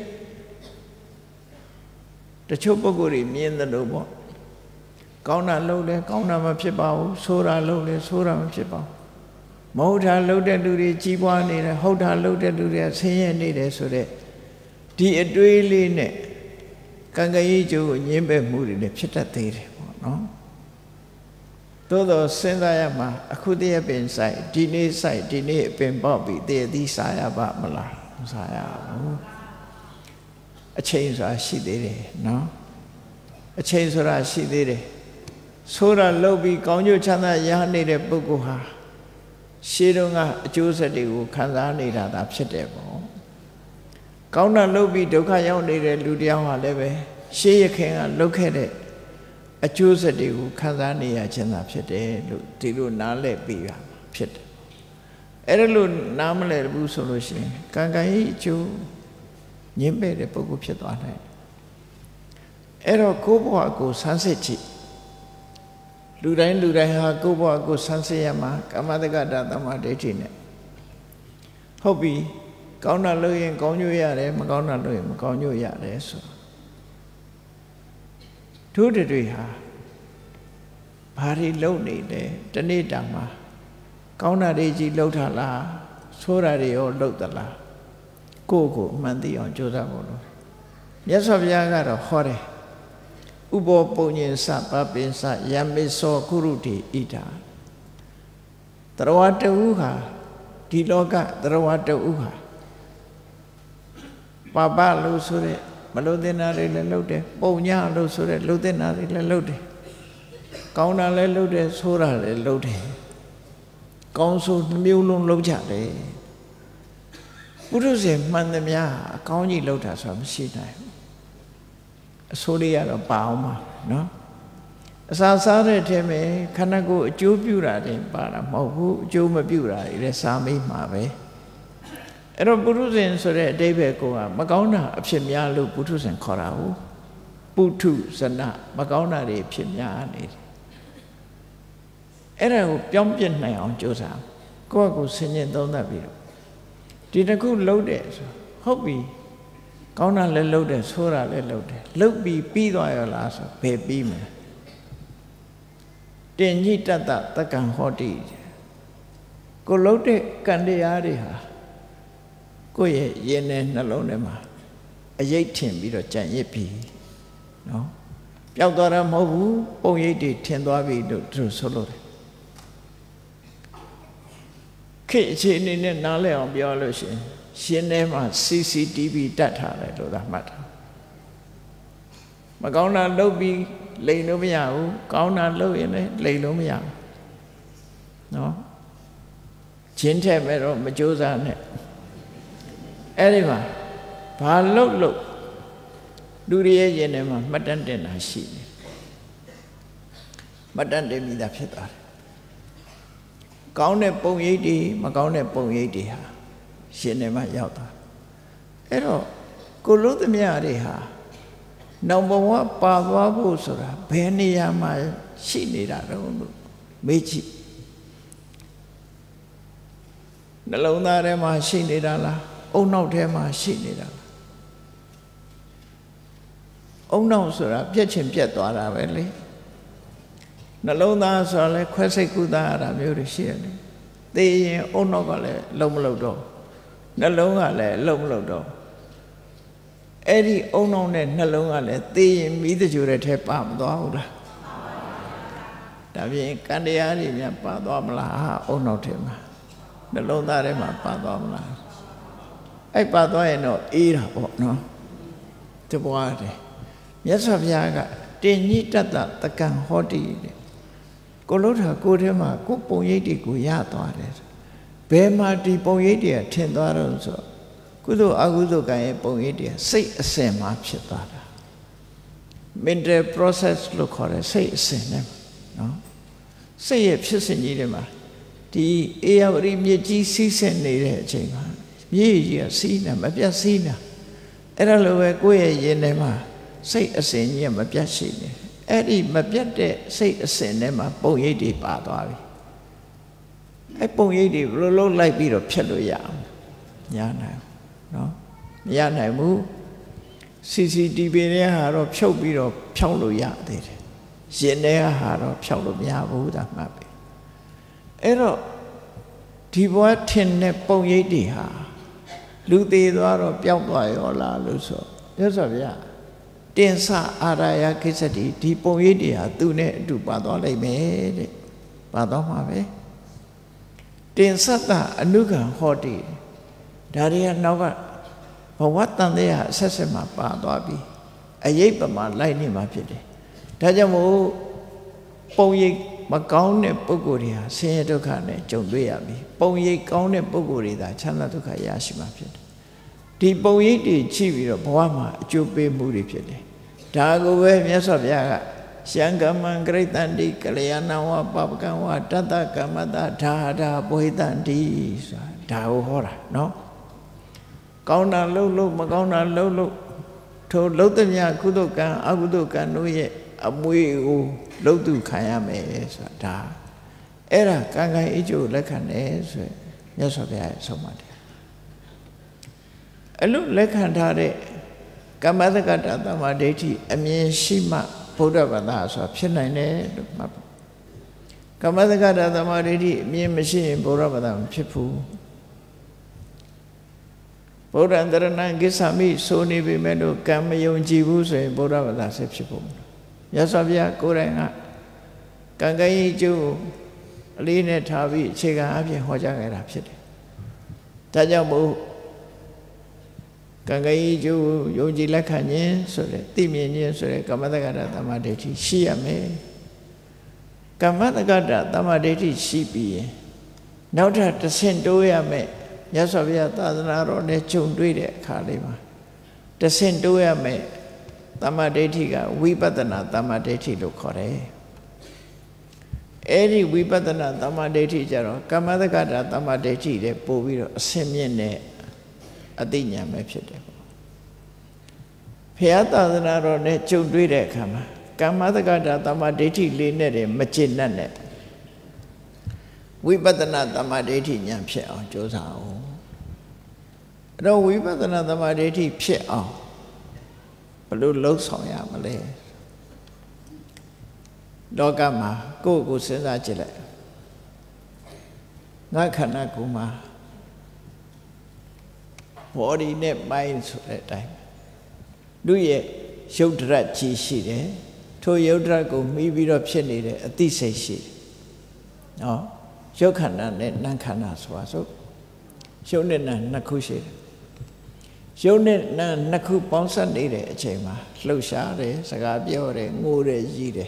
[SPEAKER 1] တချို့ပုဂ္ဂိုလ်တွေမြင်တယ်လို့ပေါ့ကောင်းတာလုပ်လဲကောင်းတာမဖြစ်ပါဘူးဆိုးတာလုပ်လဲဆိုးတာမဖြစ်ပါဘူးမဟုတ်တာလုပ်တဲ့လူတွေကြီးပွားနေတယ်ဟုတ်တာလုပ်တဲ့လူတွေဆင်းရဲနေတယ်ဆိုတဲ့ဒီအတွေးလေးနဲ့ကံကံကြီးကျိုးကိုညှင်းပယ်မှုတွေလည်းဖြစ်တတ်သေးတယ်ပေါ့နော်သို့တော့စဉ်းစားရမှာအခုတည်းပင်ဆိုင်ဒီနေ့ဆိုင်ဒီနေ့အပင်ပေါက်ပြီးတည်းသီးစားရပါမလားမစားရဘူးအချိန်ဆိုတာရှိသေးတယ်နော်အချိန်ဆိုတာရှိသေးတယ်ဆိုးတာလုပ်ပြီးကောင်းကျိုးချမ်းသာရနေတဲ့ပုဂ္ဂိုလ်ဟာရှေးတုန်းကအကျိုးဆက်တွေကိုခံစားနေတာသာဖြစ်တယ်ပေါ့ကောင်းတာလုပ်ပြီးဒုက္ခရောက်နေတဲ့လူတယောက်ဟာလည်းပဲရှေးရခင်ကလုပ်ခဲ့တဲ့အကျိုးဆက်တွေကိုခံစားနေရခြင်းသာဖြစ်တယ်လို့ဒီလိုနားလည်ပြီးရမှာဖြစ်တယ်အဲ့ဒါလို့နားမလည်ဘူးဆိုလို့ရှိရင်ကံကံဤအကျိုးညှင်းပယ်တဲ့ပုဂ္ဂိုလ်ဖြစ်သွားနိုင်အဲ့တော့ကိုယ့်ဘဝကိုဆန်းစစ်ကြည့်လူတိုင်းဟာကိုယ့်ဘဝကိုဆန်းစစ်ရမှာကမ္မတက္ကတာသမာဓိဋ္ဌိနဲ့ဟုတ်ပြီကောင်းတာလုပ်ရင်ကောင်းကျိုးရတယ်မကောင်းတာလုပ်ရင်မကောင်းကျိုးရတယ်ဆိုတို့တွေဟာဘာတွေလုပ်နေလဲတနေ့တာမှာကောင်းတာတွေကြီးလှုပ်တာလားဆိုးတာတွေရောလှုပ်သလားကိုယ့်ကိုမှန်သိအောင်ကြိုးစားဖို့လို့မြတ်စွာဘုရားကတော့ဟောတယ်ဥပောပုံညင်စပပိစယမေသောကုရုတိဣဒာတရဝတဝုဟာဒီလောကတရဝတဝုဟာပါပလို့ဆိုတဲ့မလို့တင်တာတွေလည်းလုပ်တယ်ပုံညလို့ဆိုတဲ့လို့တင်တာတွေလည်းလုပ်တယ်ကောင်းတာလည်းလုပ်တယ်ဆိုးတာလည်းလုပ်တယ်ကောင်းဆိုးနှမျိုးလုံးလုပ်ကြတယ်ပုထုဇဉ်မှန်သမျှအကောင်းကြီးလုပ်တာဆိုတာမရှိနိုင်ဘူးအဆိုးလေးကတော့ပါအောင်ပါနော်အစာစားတဲ့အထက်မှာခန္ဓာကိုယ်အကျိုးပြုတာတင်ပါတာမဟုတ်ဘူးအကျိုးမပြုတာတွေလည်းစားမိမှာပဲအဲ့တော့ပုထုဇဉ်ဆိုတဲ့အတိပ္ပယ်ကိုမကောင်းတာအဖြစ်များလို့ပုထုဇဉ်ခေါ်တာဟုတ်ပုထုဇနမကောင်းတာတွေဖြစ်များနေတယ်အဲ့ဒါကိုပြောင်းပြစ်နိုင်အောင်ကြိုးစားကိုယ့်ကိုယ်ဆင်ញင်သုံးသပ်ပြီးတော့ဒီတစ်ခုလှုပ်တယ်ဆိုဟုတ်ပြီကောင်းတာလည်းလှုပ်တယ်ဆိုးတာလည်းလှုပ်တယ်လှုပ်ပြီးသွားရလားဆိုဘယ်ပြီးမလဲတင်ညိတတ္တတက္ကံဟောတိကိုလှုပ်တဲ့ကံတရားတွေဟာကိုယ့်ရဲ့ရင်နဲ့နှလုံးထဲမှာအယိတ်ထင်ပြီးတော့ကြံ့ရစ်ပြီနော်ပျောက်သွားတာမဟုတ်ဘူးပုံရိပ်တွေထင်သွားပြီလို့သူဆိုလို့တယ်ခေတ်အခြေအနေနဲ့နားလည်အောင်ပြောလို့ရှိရင်ရှင်ထဲမှာ CCTV တက်ထားတယ်လို့သာမှတ်ထားမကောင်းတာလုပ်ပြီးလိန်လို့မရဘူးကောင်းတာလုပ်ရင်လည်းလိန်လို့မရဘူးနော်ချင်းထက်မဲ့တော့မကြိုးစားနဲ့အဲ့ဒီမှာဘာလုပ်လူတွေရဲ့ရင်ထဲမှာမှတ်တမ်းတင်တာရှိတယ်မှတ်တမ်းတင်မိတာဖြစ်သွားတယ်ကောင်းတဲ့ပုံရိပ်တွေမကောင်းတဲ့ပုံရိပ်တွေဟာရှင်ထဲမှာရောက်သွားအဲ့တော့ကိုလို့သမျှတွေဟာနောက်ဘဝပါသွားဖို့ဆိုတာဘယ်နေရာမှာရှိနေတာတော့လို့မေးကြည့်နှလုံးသားထဲမှာရှိနေတာလားအုံနောက်ထဲမှာရှိနေတာလားအုံနောက်ဆိုတာပြက်ချင်ပြက်သွားတာပဲလေနှလုံးသားဆိုတာလဲခွဲစိတ်ကုသရတာမျိုးတွေရှိရတယ်သိရင်အုံနောက်ကလည်းလုံးမလုံးတော့နှလုံးကလည်းလုံးမလုံးတော့အဲ့ဒီအုံနောက်နဲ့နှလုံးကလည်းသိရင်မိတကြိုတဲ့ထဲပါမသွားဘူးလားဒါပြင်ကံတရားတွေများပါသွားမလားအုံနောက်ထဲမှာနှလုံးသားထဲမှာပါသွားမလားအဲ့ပါသွားရင်တော့အေးတာပေါ့နော်တပွားတယ်မြတ်စွာဘုရားကတင်ညိတတ္တတက္ကံဟောတိတဲ့ကိုလို့တာကိုထဲမှာကိုပုံရိပ်တွေကိုရသွားတယ်ဘယ်မှာဒီပုံရိပ်တွေကထင်သွားတော့ဆိုကုသိုလ်အကုသိုလ်ကံရဲ့ပုံရိပ်တွေစိတ်အစဉ်မှာဖြစ်သွားတာ mental process လို့ခေါ်တယ်စိတ်အစဉ်နဲ့နော်စိတ်ရဲ့ဖြစ်စဉ်ကြီးတွေမှာဒီအေယဝတိမြစ်ကြီးစီးဆင်းနေတဲ့အချိန်မှာမြေကြီးကစီးနေမပြတ်စီးနေအဲ့ဒါလိုပဲကိုယ့်ရဲ့ရင်ထဲမှာစိတ်အစဉ်ကြီးကမပြတ်ရှိနေအဲ့ဒီမပြတ်တဲ့စိတ်အစဉ်ထဲမှာပုံရိပ်တွေပါသွားပြီအဲ့ပုံရိပ်တွေဘယ်လိုလုပ်လိုက်ပြီးတော့ဖြတ်လို့ရအောင်ညနိုင်နော်မရနိုင်ဘူး CCTV နဲ့ဟာတော့ဖြုတ်ပြီးတော့ဖြောင်းလို့ရသေးတယ်ရင်ထဲဟာတော့ဖြောင်းလို့မရဘူးဒါမှတ်ပြီအဲ့တော့ဒီဘဝထင်တဲ့ပုံရိပ်တွေဟာလူသေးသွားတော့ပျောက်သွားရောလားလို့ဆိုမြတ်စွာဘုရားတင်စအာရယကိစ္စတိဒီပုံရိပ်တွေဟာသူနဲ့အတူပါသွားလိမ့်မယ်တဲ့ပါသွားမှာပဲတင်စတ္တအနုကံဟောတိဒါတွေကနောက်ကဘဝတန်တဲ့အဆက်ဆက်မှာပါသွားပြီအယိတ်ပမာလိုက်နေမှာဖြစ်တယ်ဒါကြောင့်မို့ပုံရိပ်မကောင်းတဲ့ပုဂ္ဂိုလ်တွေဟာဆင်းရဲဒုက္ခနဲ့ကြုံတွေ့ရပြီပုံရိပ်ကောင်းတဲ့ပုဂ္ဂိုလ်တွေသာချမ်းသာဒုက္ခရရှိမှာဖြစ်တယ်ဒီပုံရိပ်တွေချိပြီးတော့ဘဝမှာအကျိုးပေးမှုတွေဖြစ်တယ်ဒါကိုပဲမြတ်စွာဘုရားကရှံကမံဂရိတန္တိကလျာဏဝပပကံဝတတ္တကမ္မတဒါဒါပုဟိတန္တိဆိုတာဒါကိုဟောတာနော်ကောင်းတာလှုပ်မကောင်းတာလှုပ်ထိုလှုပ်သမျှကုသိုလ်ကံအကုသိုလ်ကံတို့ရဲ့အမွေကိုလှုပ်သူခံရမယ်ဆိုတာဒါအဲ့ဒါကံကံအကျိုးလက်ခံတယ်ဆိုမြတ်စွာဘုရားရဲ့ဆုံးမတယ်အလို့လက်ခံထားတဲ့ကမ္မတက္ကတသမ္မာဒိဋ္ဌိအမြင်ရှိမှဗုဒ္ဓဘာသာဆိုတာဖြစ်နိုင်တယ်လို့မှတ်ပါကကမ္မတက္ကတာသမာဓိဋ္ဌိအမြင်မရှိရင်ဗုဒ္ဓဘာသာမဖြစ်ဘူးဗုဒ္ဓံတရဏံကိစ္ဆာမိဆိုနေပေမဲ့လို့ကံမယုံကြည်ဘူးဆိုရင်ဗုဒ္ဓဘာသာဆက်ဖြစ်ဖို့မြတ်စွာဘုရားကိုယ်တိုင်ကကံကံဤကျိုးအလေးနဲ့ထားပြီးအခြေခံအဖြစ်ဟောကြားခဲ့တာဖြစ်တယ်ဒါကြောင့်မို့ကံကံဤကျိုးယုံကြည်လက်ခံခြင်းဆိုတဲ့သိမြင်ခြင်းဆိုတဲ့ကမ္မတက္ကတာသမ္မာဒိဋ္ဌိရှိရမယ်ကမ္မတက္ကတာသမ္မာဒိဋ္ဌိရှိပြီးရင်နောက်ထပ်တစ်ဆင့်တိုးရမယ်မြတ်စွာဘုရားသာသနာတော်နဲ့ကြုံတွေ့တဲ့အခါလေးမှာတစ်ဆင့်တိုးရမယ်သမ္မာဒိဋ္ဌိကဝိပဿနာသမ္မာဒိဋ္ဌိလို့ခေါ်တယ်အဲ့ဒီဝိပဿနာသမ္မာဒိဋ္ဌိကြတော့ကမ္မတက္ကတာသမ္မာဒိဋ္ဌိတဲ့ပို့ပြီးတော့အဆင့်မြင့်တဲ့အသိဉာဏ်ပဲဖြစ်တယ်ပေါ့ဘုရားသာသနာတော်နဲ့ကြုံတွေ့တဲ့အခါမှာကမ္မတက္ကတာသမ္မာဒိဋ္ဌိလေးနဲ့တည်းမကျင့်နဲ့ဝိပဿနာသမ္မာဒိဋ္ဌိဉာဏ်ဖြစ်အောင်ကြိုးစားအောင်အဲ့တော့ဝိပဿနာသမ္မာဒိဋ္ဌိဖြစ်အောင်ဘယ်လိုလှုပ်ဆောင်ရမလဲလောကမှာကိုယ့်ကိုစဉ်းစားကြည့်လိုက်ငါခန္ဓာကိုယ်မှာ body နဲ့ mind ဆိုတဲ့အတိုင်းလူရဲ့ရုပ်ဓာတ်ကြီးရှိတယ်ထိုရုပ်ဓာတ်ကိုမှီပြီးတော့ဖြစ်နေတဲ့အသိစိတ်ရှိတယ်နော်ရုပ်ခန္ဓာနဲ့နာမ်ခန္ဓာဆိုတာဆိုရုပ်နဲ့နာမ်နှစ်ခုရှိတယ်ရုပ်နဲ့နာမ်နှစ်ခုပေါင်းစပ်နေတဲ့အချိန်မှာလှုပ်ရှားတယ်စကားပြောတယ်ငိုတယ်ရည်တယ်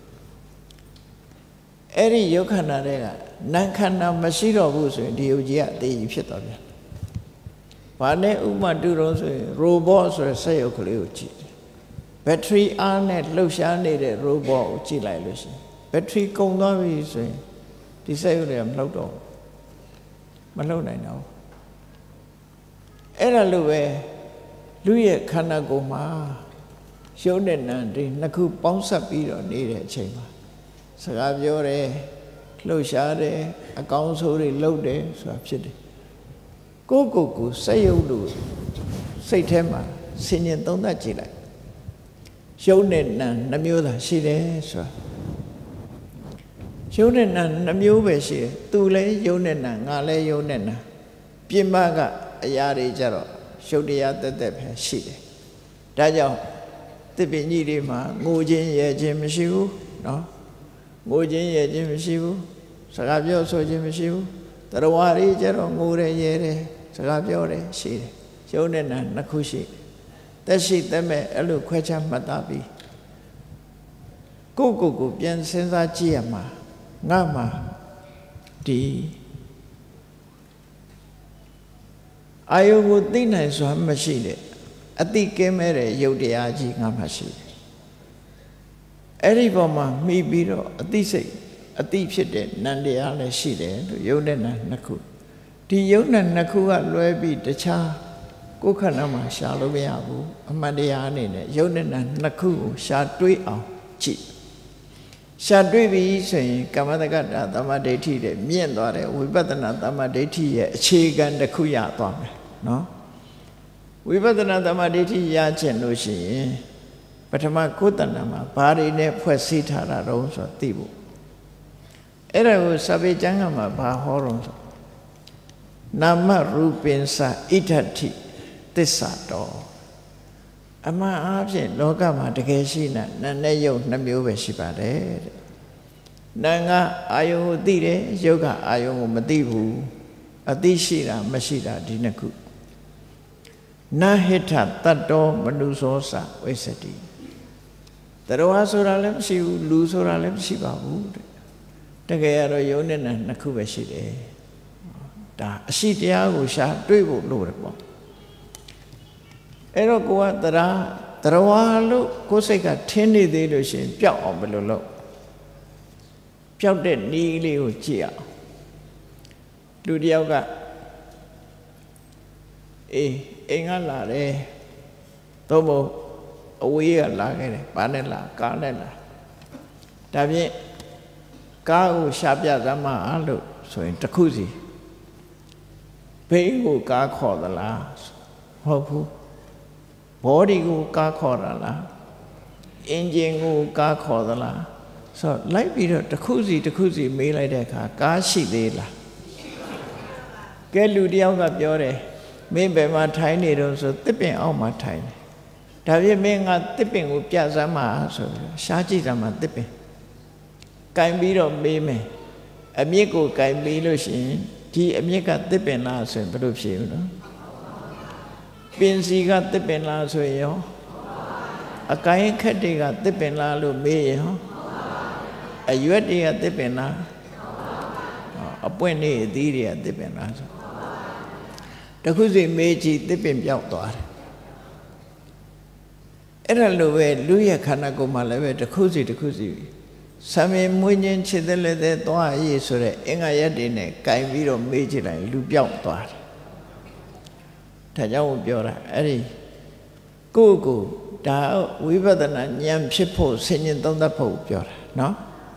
[SPEAKER 1] အဲ့ဒီရုပ်ခန္ဓာတွေကနာမ်ခန္ဓာမရှိတော့ဘူးဆိုရင်ဒီယုတ်ကြီးကအသေးကြီးဖြစ်သွားပြန်ဘာနဲ့ဥပမာတူတော့ဆိုရင် robot ဆိုတဲ့စက်ရုပ်ကလေးကိုကြည့်ဘက်ထရီအားနဲ့လှုပ်ရှားနေတဲ့ robot ကိုကြည့်လိုက်လို့ရှိရင်ဘက်ထရီကုန်သွားပြီဆိုရင်ဒီစက်ရုပ်တွေကမလှုပ်တော့မလှုပ်နိုင်တော့အဲ့ဒါလိုပဲလူရဲ့ခန္ဓာကိုယ်မှာရုပ်နဲ့နာမ်ဒီနှစ်ခုပေါင်းစပ်ပြီးတော့နေတဲ့အချိန်မှာစကားပြောတယ်လှုပ်ရှားတယ်အကောင်းဆိုးတွေလှုပ်တယ်ဆိုတာဖြစ်တယ်ကိုစက်ရုပ်လို့စိတ်ထဲမှာဆင်ញင်သုံးသပ်ကြည့်လိုက်ရုပ်နဲ့နာမ်နှမျိုးသာရှိတယ်ဆိုတာရုပ်နဲ့နာမ်နှမျိုးပဲရှိတယ်သူလည်းရုပ်နဲ့နာမ်ငါလည်းရုပ်နဲ့နာမ်ပြင်ပကအရာတွေကြတော့ရုပ်တရားတက်တက်ပဲရှိတယ်ဒါကြောင့်သစ်ပင်ကြီးတွေမှာငိုခြင်းရဲခြင်းမရှိဘူးနော်ငိုခြင်းရဲခြင်းမရှိဘူးစကားပြောဆိုခြင်းမရှိဘူးတရားဝါတွေကြတော့ငိုတယ်ရဲတယ်စကားပြောတယ်ရှိတယ်ရုပ်နဲ့နာမ်နှစ်ခုရှိသက်ရှိသက်မဲ့အဲ့လိုခွဲခြားမှတ်သားပြီးကိုပြန်စဉ်းစားကြည့်ရမှာငါမှာဒီအာယုကိုသိနိုင်စွာမရှိတဲ့အတိကင်းမဲ့တဲ့ယုတ်တရားကြီးငါမှာရှိတယ်အဲ့ဒီပေါ်မှာမှီပြီးတော့အတိစိတ်အတိဖြစ်တဲ့နံတရားလည်းရှိတယ်လို့ယုတ်နဲ့နံနှစ်ခုဒီယုတ်နဲ့နှစ်ခုကလွဲပြီးတခြားကိုယ်ခန္ဓာမှာရှာလို့မရဘူးအမှန်တရားအနေနဲ့ယုတ်နဲ့နံနှစ်ခုကိုရှာတွေးအောင်ကြည့်ရှာတွေးပြီးဆိုရင်ကမ္မတက္ကတာသမ္မာဒိဋ္ဌိတဲ့မြင့်သွားတဲ့ဝိပဿနာသမ္မာဒိဋ္ဌိရဲ့အခြေခံတစ်ခုရသွားမယ်နော်ဝိပဿနာသမ္မာဒိဋ္ဌိရခြင်းလို့ရှိရင်ပထမကိုယ်တဏ္ဍာမှာဘာတွေနဲ့ဖွဲ့စည်းထားတာတုံးဆိုသိဖို့အဲ့ဒါကိုစာပေကျမ်းကမှာဘာဟောတော့ဆိုနာမရူပင်္စဣဋ္ဌတိသစ္စာတော်အမှန်အားဖြင့်လောကမှာတကယ်ရှိနာနဲ့ယုတ်နှမျိုးပဲရှိပါတယ်တဲ့နာကအာယုံကိုသိတယ်ယုတ်ကအာယုံကိုမသိဘူးအသိရှိတာမရှိတာဒီနှစ်ခုနဟိထတတ္တောမနုသောစဝိသတိတရဝါဆိုတာလည်းမရှိဘူးလူဆိုတာလည်းမရှိပါဘူးတဲ့တကယ်ကတော့ယုံနဲ့နာနှစ်ခုပဲရှိတယ်ဒါအရှိတရားကိုရှာတွေးဖို့လိုတယ်ပေါ့အဲ့တော့ကိုကတရဝါလို့ကိုယ်စိတ်ကထင်းနေသေးလို့ရှိရင်ပျောက်အောင်ဘယ်လိုလုပ်ပျောက်တဲ့နည်းလေးကိုကြည့်အောင်လူတယောက်ကအိမ်ကလာတယ်သို့မဟုတ်အဝေးကလာခဲ့တယ်ဘာနဲ့လာကားနဲ့လာဒါဖြင့်ကားကိုရှာပြသမှာလို့ဆိုရင်တစ်ခုစီဘိန်းကိုကားခေါ်သလားမဟုတ်ဘူးဘောဒီကိုကားခေါ်တာလားအင်ဂျင်ကိုကားခေါ်သလားဆိုလိုက်ပြီးတော့တစ်ခုစီမေးလိုက်တဲ့အခါကားရှိသေးလားကဲလူတယောက်ကပြောတယ်မင်းဘယ်မှာထိုင်နေတော့ဆိုတစ်ပင်အောက်မှာထိုင်တယ်ဒါဖြင့်မင်းငါတစ်ပင်ကိုပြစမ်းမှာဆိုပြီးရှားကြည့်စမ်းမှာတစ်ပင်ကင်ပြီးတော့မေးမယ်အမြစ်ကိုကင်ပြီးလို့ရှိရင်ဒီအမြစ်ကတစ်ပင်လားဆိုရင်ဘယ်လိုဖြေမလဲပင်စီကတစ်ပင်လားဆိုရင်ရောအကိုင်းခက်တွေကတစ်ပင်လားလို့မေးရင်ဟောအရွက်တွေကတစ်ပင်လားအပွင့်နေအသီးတွေကတစ်ပင်လားဆိုတခုစီမေးကြည့်တစ်ပင်ပြောက်သွားတယ်အဲ့ဒါလိုပဲလူရဲ့ခန္ဓာကိုယ်မှာလည်းပဲတခုစီဆံမင်းမွေးခြင်းခြေသက်လက်သက်သွားအရေးဆိုတဲ့အင်္ဂါရက်တွေနဲ့ကင်ပြီးတော့မေးကြည့်လိုက်လူပြောက်သွားတယ်ဒါကြောင့်ပြောတာအဲ့ဒီကိုဒါဝိပဿနာဉာဏ်ဖြစ်ဖို့ဆင်ញင်သုံးသပ်ဖို့ပြောတာနော်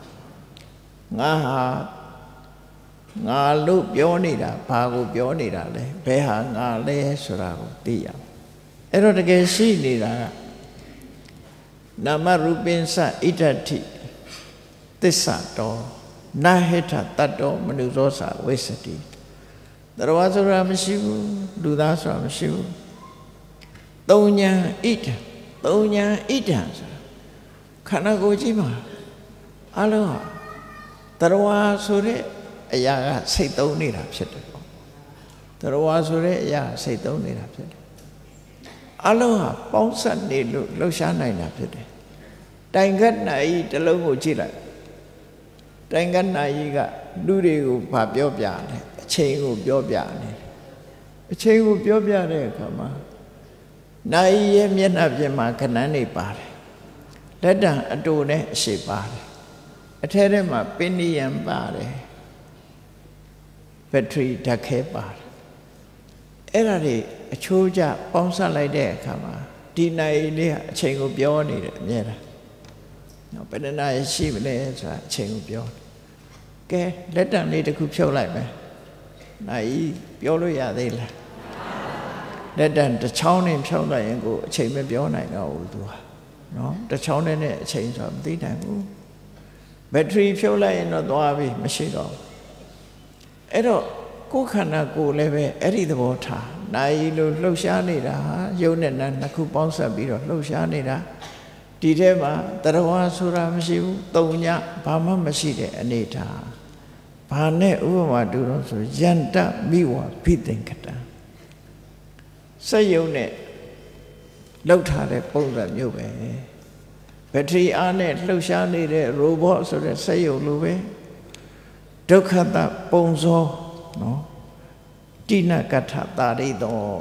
[SPEAKER 1] ငါလို့ပြောနေတာဘာကိုပြောနေတာလဲဘယ်ဟာငါလဲဆိုတာကိုသိရမယ်အဲ့တော့တကယ်ရှိနေတာကနာမရူပင်းစဣဒ္ဓတိသစ္စာတော်နာဟိထတတ္တောမနုသောစာဝိသတိတရားဆိုတာမရှိဘူးလူသားဆိုတာမရှိဘူးသုံးညာဣဒ္ဓဆိုတာခန္ဓာကိုယ်ကြီးမှာအလုံးဟာတရားဆိုတဲ့အရာကစိတ်သုံးနေတာဖြစ်တယ်ပေါ့တရားဆိုတဲ့အရာစိတ်သုံးနေတာဖြစ်တယ်အလုံးဟာပေါင်းစပ်နေလို့လှုပ်ရှားနိုင်တာဖြစ်တယ်တိုင်ခတ်နာကြီးတစ်လုံးကိုကြည့်လိုက်တိုင်ခတ်နာကြီးကလူတွေကိုဗာပြောပြတယ်အချိန်ကိုပြောပြတယ်အချိန်ကိုပြောပြတဲ့အခါမှာနာကြီးရဲ့မျက်နှာပြင်မှာခဏန်းနေပါတယ်လက်တံအတူနဲ့အရှိပါတယ်အထဲထဲမှာပင်နိယံပါတယ်ဘက်ထရီဓာတ်ခဲပါတယ်အဲ့ဒါတွေအချိုးကျပေါင်းစပ်လိုက်တဲ့အခါမှာဒီနိုင်လေးကအချိန်ကိုပြောနေတယ်အမြဲတမ်းဘယ်နှနာရီရှိမလဲဆိုတာအချိန်ကိုပြောကဲလက်တံလေးတစ်ခုဖြုတ်လိုက်မယ်နိုင်ပြောလို့ရသေးလားလက်တံတစ်ချောင်းနဲ့ဖြုတ်လိုက်ရင်ကိုအချိန်မပြောနိုင်တော့ဘူးသူဟာနော်တစ်ချောင်းနဲ့အချိန်ဆိုမသိနိုင်ဘူးဘက်ထရီဖြုတ်လိုက်ရင်တော့သွားပြီမရှိတော့အဲ့တော့ကိုယ်ခန္ဓာကိုယ်လည်းပဲအဲ့ဒီသဘောထားနိုင်လို့လှုပ်ရှားနေတာယုံနဲ့နာနှစ်ခုပေါင်းစပ်ပြီးတော့လှုပ်ရှားနေတာဒီထဲမှာတရားဆိုတာမရှိဘူးသုံးညဘာမှမရှိတဲ့အနေထားဘာနဲ့ဥပမာတူတော့ဆိုယန္တမိဝဖိသင်္ကတံစက်ယုံနဲ့လောက်ထားတဲ့ပုံစံမျိုးပဲဘက်ထရီအားနဲ့လှုပ်ရှားနေတဲ့ robot ဆိုတဲ့စက်ယုံလိုပဲဒုက္ခတပုံစောနော်တိနကထတာရိတော်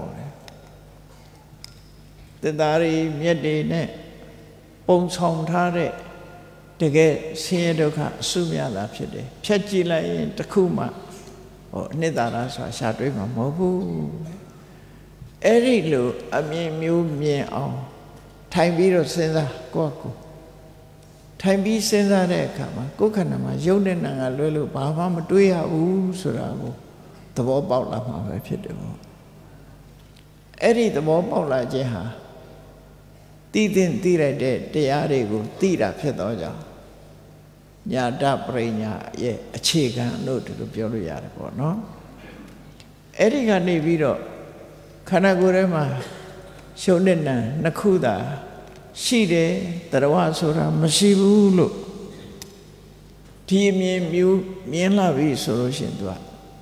[SPEAKER 1] တတာရီမြက်တွေနဲ့ပုံဆောင်ထားတဲ့တကယ်ဆင်းရဲဒုက္ခအစုမြတာဖြစ်တယ်ဖြတ်ကြည့်လိုက်ရင်တစ်ခုမှအနှစ်သာရဆိုတာရှာတွေ့မှာမဟုတ်ဘူးအဲ့ဒီလိုအမြင်မျိုးမြင်အောင်ထိုင်ပြီးတော့စဉ်းစားကိုယ့်ကိုထိုင်ပြီးစဉ်းစားတဲ့အခါမှာကိုယ်ခန္ဓာမှာယုံတဲ့နာကလွဲလို့ဘာမှမတွေးရဘူးဆိုတာကိုသဘောပေါက်လာမှာပဲဖြစ်တယ်ပေါ့အဲ့ဒီသဘောပေါက်လာခြင်းဟာသိလိုက်တဲ့တရားတွေကိုသိတာဖြစ်တော့ကြောင့်ညာတပရိညာရဲ့အခြေခံလို့ဒီလိုပြောလို့ရတယ်ပေါ့နော်အဲ့ဒီကနေပြီးတော့ခန္ဓာကိုယ်ထဲမှာရှုံနဲ့နာနှစ်ခုသာရှိတယ်တရားဆိုတာမရှိဘူးလို့ဒီမြင်လာပြီဆိုလို့ရှိရင်သူက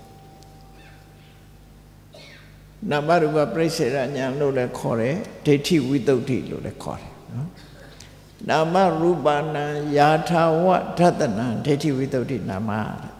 [SPEAKER 1] နာမရူပပရိစ္ဆေရဉာဏ်လို့လည်းခေါ်တယ်ဒိဋ္ဌိဝိသုဒ္ဓိလို့လည်းခေါ်တယ်နော်နာမရူပနာယာထာဝဓတ္တနာဒိဋ္ဌိဝိသုဒ္ဓိနာမ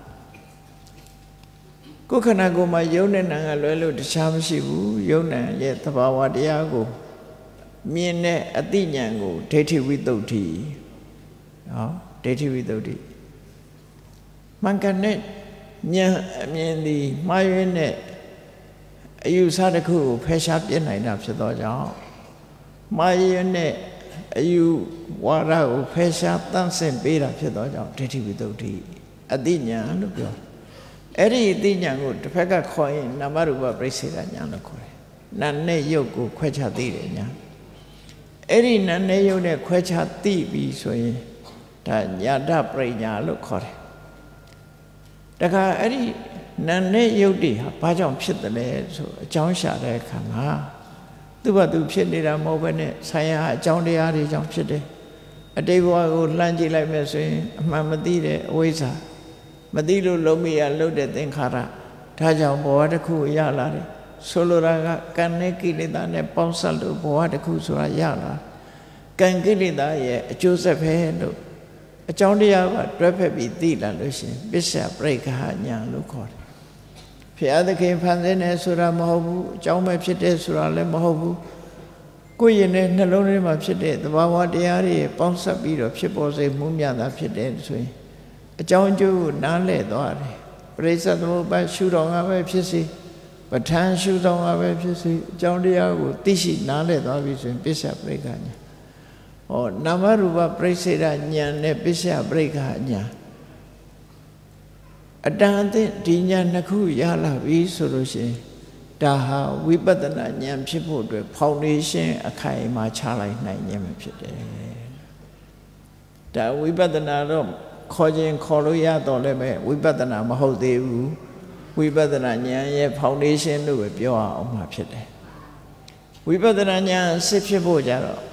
[SPEAKER 1] ကိုယ်ခန္ဓာကိုယ်မှာယုံနဲ့နာကလွဲလို့တခြားမရှိဘူးယုံနဲ့ရဲ့သဘာဝတရားကိုမြင်တဲ့အသိဉာဏ်ကိုဒိဋ္ဌိဝိသုဒ္ဓိနော်ဒိဋ္ဌိဝိသုဒ္ဓိမှန်ကန်တဲ့ဉာဏ်အမြင်ဒီမှားယွင်းတဲ့အယူဆတစ်ခုကိုဖယ်ရှားပြစ်နိုင်တာဖြစ်သောကြောင့်မှားယွင်းတဲ့အယူဝါဒကိုဖယ်ရှားတန့်စင်ပေးတာဖြစ်သောကြောင့်ဒိဋ္ဌိဝိသုဒ္ဓိအသိဉာဏ်လို့ပြောအဲ့ဒီအသိဉာဏ်ကိုတစ်ဖက်ကခေါ်ရင်နာမရူပပရိစ္ဆေရဉာဏ်လို့ခေါ်တယ်နာနဲ့ယုတ်ကိုခွဲခြားသိတယ်ညာအဲ့ဒီနာနဲ့ယုတ်နဲ့ခွဲခြားသိပြီဆိုရင်ဒါညာတပရိညာလို့ခေါ်တယ်တခါအဲ့ဒီနာနဲ့ယုတ်တွေဟာဘာကြောင့်ဖြစ်တယ်လဲဆိုအကြောင်းရှာတဲ့အခါမှာသူ့ဘာသူဖြစ်နေတာမဟုတ်ဘဲနဲ့ဆိုင်ရာအကြောင်းတရားတွေကြောင့်ဖြစ်တယ်အတိတ်ဘဝကိုလှမ်းကြည့်လိုက်မယ်ဆိုရင်အမှန်မသိတဲ့အဝိဇ္ဇာမသိလို့လုံးမိရလှုပ်တဲ့သင်္ခါရဒါကြောင့်ဘဝတစ်ခုရလာတယ်ဆိုလိုတာကကံနဲ့ကိလေသာနဲ့ပေါင်းစပ်လို့ဘဝတစ်ခုဆိုတာရလာကံကိလေသာရဲ့အကျိုးဆက်ပဲလို့အကြောင်းတရားကတွဲဖက်ပြီးသိလာလို့ရှိရင်ပစ္စယပရိက္ခဉာဏ်လို့ခေါ်တယ်ဘုရားသခင်ဖန်ဆင်းတယ်ဆိုတာမဟုတ်ဘူးအကြောင်းပဲဖြစ်တယ်ဆိုတာလည်းမဟုတ်ဘူးကိုယ်ရင်နဲ့နှလုံးထဲမှာဖြစ်တဲ့သဘာဝတရားတွေပေါင်းစပ်ပြီးတော့ဖြစ်ပေါ်စေမှုမြတ်တာဖြစ်တယ်ဆိုရင်အကြောင်းအကျိုးကိုနားလည်သွားတယ်ပရိစ္ဆေသမုပ္ပါရှုတော်ကပဲဖြစ်စေပဋ္ဌာန်းရှုတော်ကပဲဖြစ်စေအကြောင်းတရားကိုသိရှိနားလည်သွားပြီဆိုရင်ပစ္စယပရိက္ခဉာဏ်ဟောနာမရူပပရိစ္ဆေဒဉာဏ်နဲ့ပစ္စယပရိက္ခဉာဏ်အတန်အသင့်ဒီဉာဏ်နှစ်ခုရလာပြီဆိုလို့ရှိရင်ဒါဟာဝိပဿနာဉာဏ်ဖြစ်ဖို့အတွက်ဖောင်ဒေးရှင်းအခိုင်အမာချလိုက်နိုင်ခြင်းပဲဖြစ်တယ်ဒါဝိပဿနာတော့ခေါ်ခြင်းခေါ်လို့ရတော့လည်းပဲဝိပဿနာမဟုတ်သေးဘူးဝိပဿနာဉာဏ်ရဲ့ဖောင်ဒေးရှင်းလို့ပဲပြောအောင်မှာဖြစ်တယ်ဝိပဿနာဉာဏ်စစ်ဖြစ်ဖို့ကြတော့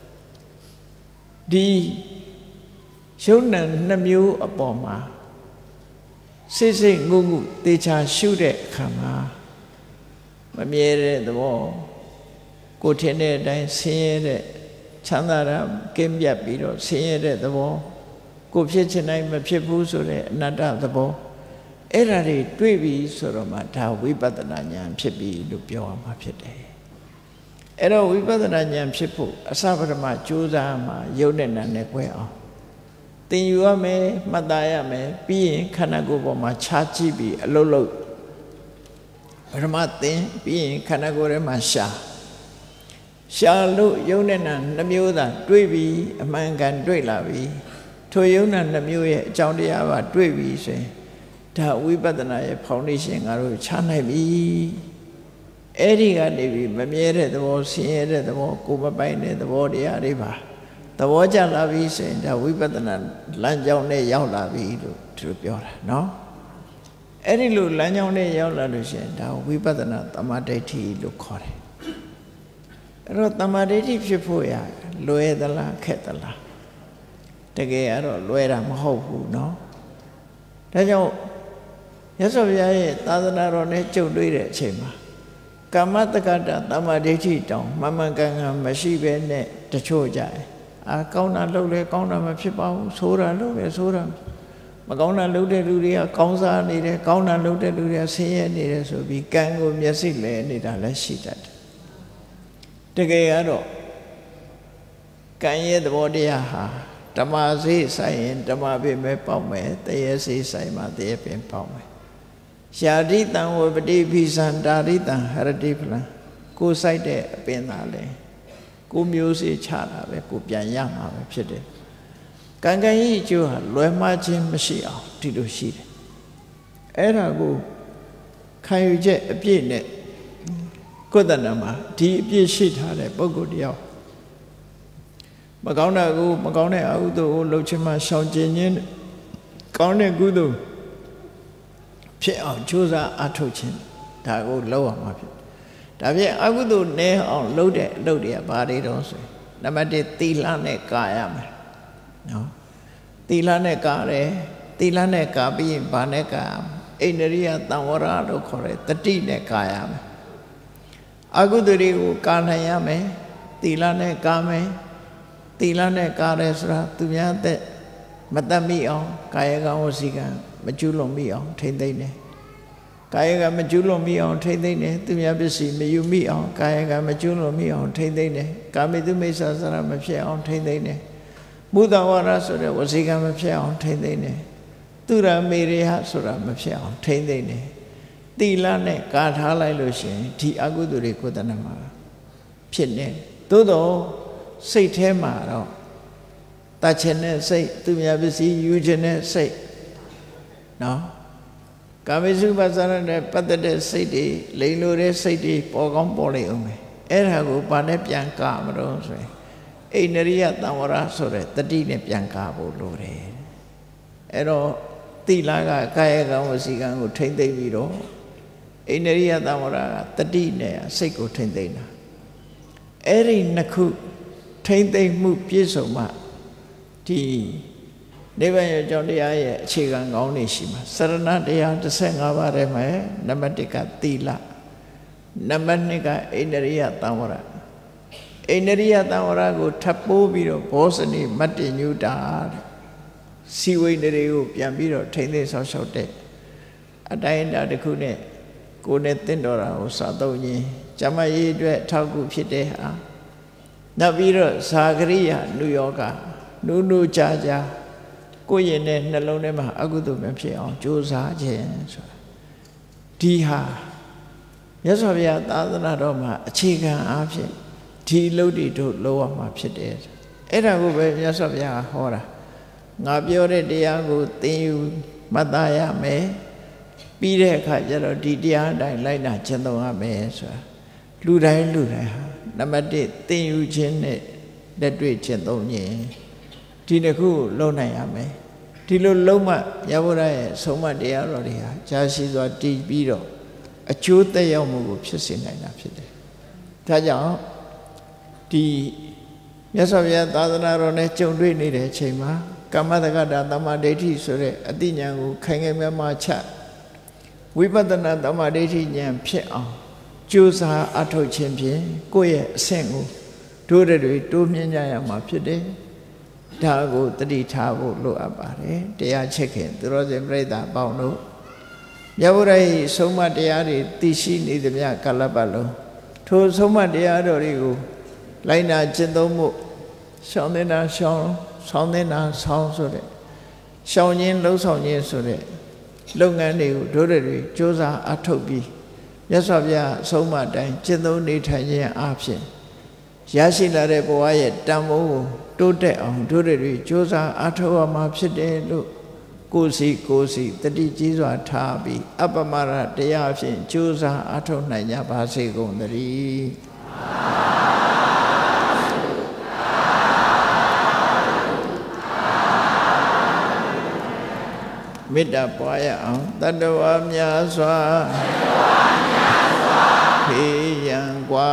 [SPEAKER 1] ဒီရှုံဏနှစ်မျိုးအပေါ်မှာစိတ်စိတ်ငုံငုတေချာရှုတဲ့အခါမှာမမြဲတဲ့သဘောကိုထင်တဲ့အတိုင်းဆင်းရဲတဲ့ချမ်းသာတာကင်းပြတ်ပြီးတော့ဆင်းရဲတဲ့သဘောကိုဖြစ်ချင်တိုင်းမဖြစ်ဘူးဆိုတဲ့အနတ္တသဘောအဲ့ဒါတွေတွေ့ပြီးဆိုတော့မှဒါဝိပဿနာဉာဏ်ဖြစ်ပြီလို့ပြောရမှာဖြစ်တယ်အဲ့တော့ဝိပဿနာဉာဏ်ဖြစ်ဖို့အစပထမကြိုးစားမှာယုတ်နဲ့နာနဲ့꿰အောင်သင်ယူရမယ်မှတ်သားရမယ်ပြီးရင်ခန္ဓာကိုယ်ပေါ်မှာခြားကြည့်ပြီးအလုံးလုံးပထမသင်ပြီးရင်ခန္ဓာကိုယ်ထဲမှာရှာလို့ယုတ်နဲ့နာနှမျိုးသာတွေ့ပြီးအမှန်ကန်တွေ့လာပြီထိုယုတ်နဲ့နှမျိုးရဲ့အကြောင်းတရားပါတွေ့ပြီဆိုရင်ဒါဝိပဿနာရဲ့ဖောင်ဒေးရှင်းငါတို့ချနိုင်ပြီအဲ့ဒီကနေပြီးမမြဲတဲ့သဘောဆင်းရဲတဲ့သဘောကိုယ်မပိုင်တဲ့သဘောတရားတွေပါသဘောကျလာပြီဆိုရင်ဒါဝိပဿနာလမ်းကြောင်းနဲ့ရောက်လာပြီလို့သူပြောတာနော်အဲ့ဒီလိုလမ်းကြောင်းနဲ့ရောက်လာလို့ရှိရင်ဒါဝိပဿနာသမ္မာဒိဋ္ဌိလို့ခေါ်တယ်အဲ့တော့သမ္မာဒိဋ္ဌိဖြစ်ဖို့ရလွယ်သလားခက်သလားတကယ်ကတော့လွယ်တာမဟုတ်ဘူးနော်ဒါကြောင့်မြတ်စွာဘုရားရဲ့သာသနာတော်နဲ့ကြုံတွေ့တဲ့အချိန်မှာကာမတက္ကတာသမ္မာဒိဋ္ဌိတောင်မှန်မှန်ကန်ကန်မရှိဘဲနဲ့တချို့ကြတယ်ကောင်းတာလုပ်လဲကောင်းတာမဖြစ်ပါဘူးဆိုးတာလုပ်လဲဆိုးတာမကောင်းတာလုပ်တဲ့လူတွေကကောင်းစားနေတယ်ကောင်းတာလုပ်တဲ့လူတွေကဆင်းရဲနေတယ်ဆိုပြီးကံကိုမျက်စိလဲနေတာလည်းရှိတတ်တယ်တကယ်ကတော့ကံရဲ့သဘောတရားဟာဓမ္မစေဆိုင်ရင်ဓမ္မပင်ပဲပေါက်မယ်တရားစေဆိုင်မှာတရားပင်ပေါက်မယ်ရှာတိတံဝပတိဖိသံတာရိတံဟရတိဖလံကိုစိုက်တဲ့အပင်သာလဲကိုမျိုးစေချတာပဲကိုပြန်ရမှာပဲဖြစ်တယ်ကံကံကြီးအကျိုးဟာလွယ်မှားခြင်းမရှိအောင်ဒီလိုရှိတယ်အဲ့ဒါကိုခံယူချက်အပြည့်နဲ့ကိုယ်တဏ္ဍာမှာဒီအပြည့်ရှိထားတဲ့ပုဂ္ဂိုလ်တယောက်မကောင်းတာကိုမကောင်းတဲ့အကုသိုလ်ကိုလှုပ်ခြင်းမှရှောင်ကျဉ်ခြင်းကောင်းတဲ့ကုသိုလ်ဖြစ်အောင်ကြိုးစားအားထုတ်ခြင်းဒါကိုလုပ်ရမှာဖြစ်ဒါဖြင့်အကုသိုလ်နည်းအောင်လုပ်တဲ့အလုပ်တွေကဘာတွေတော့ဆိုရင်နံပါတ်1သီလနဲ့ကာရမယ်နော်သီလနဲ့ကာတယ်သီလနဲ့ကာပြီးရင်ဘာနဲ့ကာအိန္ဒြိယသံဝရလို့ခေါ်တယ်တတိနဲ့ကာရမယ်အကုသိုလ်တွေကိုကာနိုင်ရမယ်သီလနဲ့ကာမယ်သီလနဲ့ကာတယ်ဆိုတာသူများတဲ့မတတ်မိအောင်ကာယကံဝစီကံမကျူးလွန်မိအောင်ထိမ့်သိမ့်တယ်ကာယကမကျူးလွန်မိအောင်ထိမ့်သိမ့်တယ်သူများပစ္စည်းမယူမိအောင်ကာယကမကျူးလွန်မိအောင်ထိမ့်သိမ့်တယ်ကာမိတုမိစ္ဆာစရမဖြစ်အောင်ထိမ့်သိမ့်တယ်မုဒ္ဒဝါဒဆိုတဲ့ဝစီကံမဖြစ်အောင်ထိမ့်သိမ့်တယ်သူရမေရိယဆိုတာမဖြစ်အောင်ထိမ့်သိမ့်တယ်သီလနဲ့ကာထားလိုက်လို့ရှိရင်ဒီအကုသိုလ်တွေကိုယ်တဏ္ဍမှာဖြစ်နေသို့တော့စိတ်ထဲမှာတော့တတ်ခြင်းနဲ့စိတ်သူများပစ္စည်းယူခြင်းနဲ့စိတ်နော်ကာမိစုပ္ပဇာရနဲ့ပတ်သက်တဲ့စိတ်တွေလိမ်လို့တဲ့စိတ်တွေပေါ်ကောင်းပေါ်လိမ့်အောင်မယ်အဲ့ဒါကိုဘာနဲ့ပြန်ကမလို့ဆိုရင်အိန္ဒြိယတံဝရဆိုတဲ့တတိနဲ့ပြန်ကားဖို့လိုတယ်အဲ့တော့သီလကကာယကံဝစီကံကိုထိမ့်သိမ့်ပြီးတော့အိန္ဒြိယတံဝရကတတိနဲ့စိတ်ကိုထိမ့်သိမ့်တာအဲ့ဒီနှစ်ခုထိမ့်သိမ့်မှုပြည့်စုံမှဒီနိဗ္ဗာန်ရဲ့ကြောင့်တရားရဲ့အခြေခံကောင်းနေရှိမှာစရဏတရား15ပါးထဲမှာနံပါတ်1ကသီလနံပါတ်2ကအိန္ဒြိယတံဝရအိန္ဒြိယတံဝရကိုထပ်ပိုးပြီးတော့ဘောဇနိမတ္တညုတာစီဝိန္ဒတွေကိုပြန်ပြီးတော့ထိမ့်သိမ့်ဆောက်ရှောက်တဲ့အတိုင်းအတာတစ်ခုနဲ့ကိုယ်နဲ့တင့်တော်တာကိုစာသုံးခြင်းဇမရေးအတွက်ထောက်ကူဖြစ်တဲ့ဟာနောက်ပြီးတော့ဇာကရိယာနုယောဂနုနုကြာကြာကိုယ့်ရင်နဲ့နှလုံးထဲမှာအကုသိုလ်မဖြစ်အောင်ကြိုးစားခြင်းဆိုတာဒီဟာမြတ်စွာဘုရားသာသနာတော်မှာအခြေခံအားဖြင့်ဒီအလုပ်တွေတို့လုပ်ရမှာဖြစ်တယ်အဲ့ဒါကိုပဲမြတ်စွာဘုရားဟောတာငါပြောတဲ့တရားကိုသင်ယူမှတ်သားရမယ်ပြီးတဲ့အခါကျတော့ဒီတရားအတိုင်းလိုက်နာကျင့်သုံးရမယ်ဆိုတာလူတိုင်းဟာနံပါတ်1သင်ယူခြင်းနဲ့လက်တွေ့ကျင့်သုံးခြင်းဒီတစ်ခုလုံးနိုင်ရမယ်ဒီလိုလုံးမှရဗုဒ္ဓရဲ့ဆုံးမတရားတော်တွေဟာကြာရှည်စွာတည်ပြီးတော့အကျိုးသက်ရောက်မှုကိုဖြစ်စေနိုင်တာဖြစ်တယ်ဒါကြောင့်ဒီမြတ်စွာဘုရားသာသနာတော်နဲ့ကြုံတွေ့နေတဲ့အချိန်မှာကမ္မတက္ကတာသမ္မာဒိဋ္ဌိဆိုတဲ့အသိဉာဏ်ကိုခိုင်ခိုင်မာမာချဝိပဿနာသမ္မာဒိဋ္ဌိဉာဏ်ဖြစ်အောင်ကြိုးစားအထောက်ခြင်းဖြင့်ကိုယ့်ရဲ့အဆင့်ကိုတို့တွေတိုးမြင့်ကြရမှာဖြစ်တယ်ဒါကိုတတိထားဖို့လိုအပ်ပါတယ်တရားချက်ခင်သူတော်စင်ပြိဿပေါင်းတို့မြတ်ဗုဒ္ဓရဲ့ဆုံးမတရားတွေသိရှိနေသမျှကာလပတ်လုံးထိုဆုံးမတရားတော်တွေကိုလိုက်နာကျင့်သုံးမှုရှောင်တဲ့နာရှောင်ဆောင်တဲ့နာဆောင်ဆိုတဲ့ရှောင်ခြင်းလှုပ်ဆောင်ခြင်းဆိုတဲ့လုပ်ငန်းတွေကိုတို့တွေစ조사အထုတ်ပြီးမြတ်စွာဘုရားအဆုံးအမတိုင်းကျင့်သုံးနေထိုင်ခြင်းအပြင်ရရှိလာတဲ့ဘဝရဲ့တန်ဖိုးကိုတိုးတက်အောင်တို့တွေစ조사အထုတ်ရမှာဖြစ်တယ်လို့ကိုယ်စီတတိကြီးစွာထားပြီးအပမရတရားဖြင့်ကြိုးစားအထောက်နိုင်ကြပါစေကုန်သတည်းမေတ္တာပွားရအောင်တတ္တဝါများစွာဖေးရန်กว่า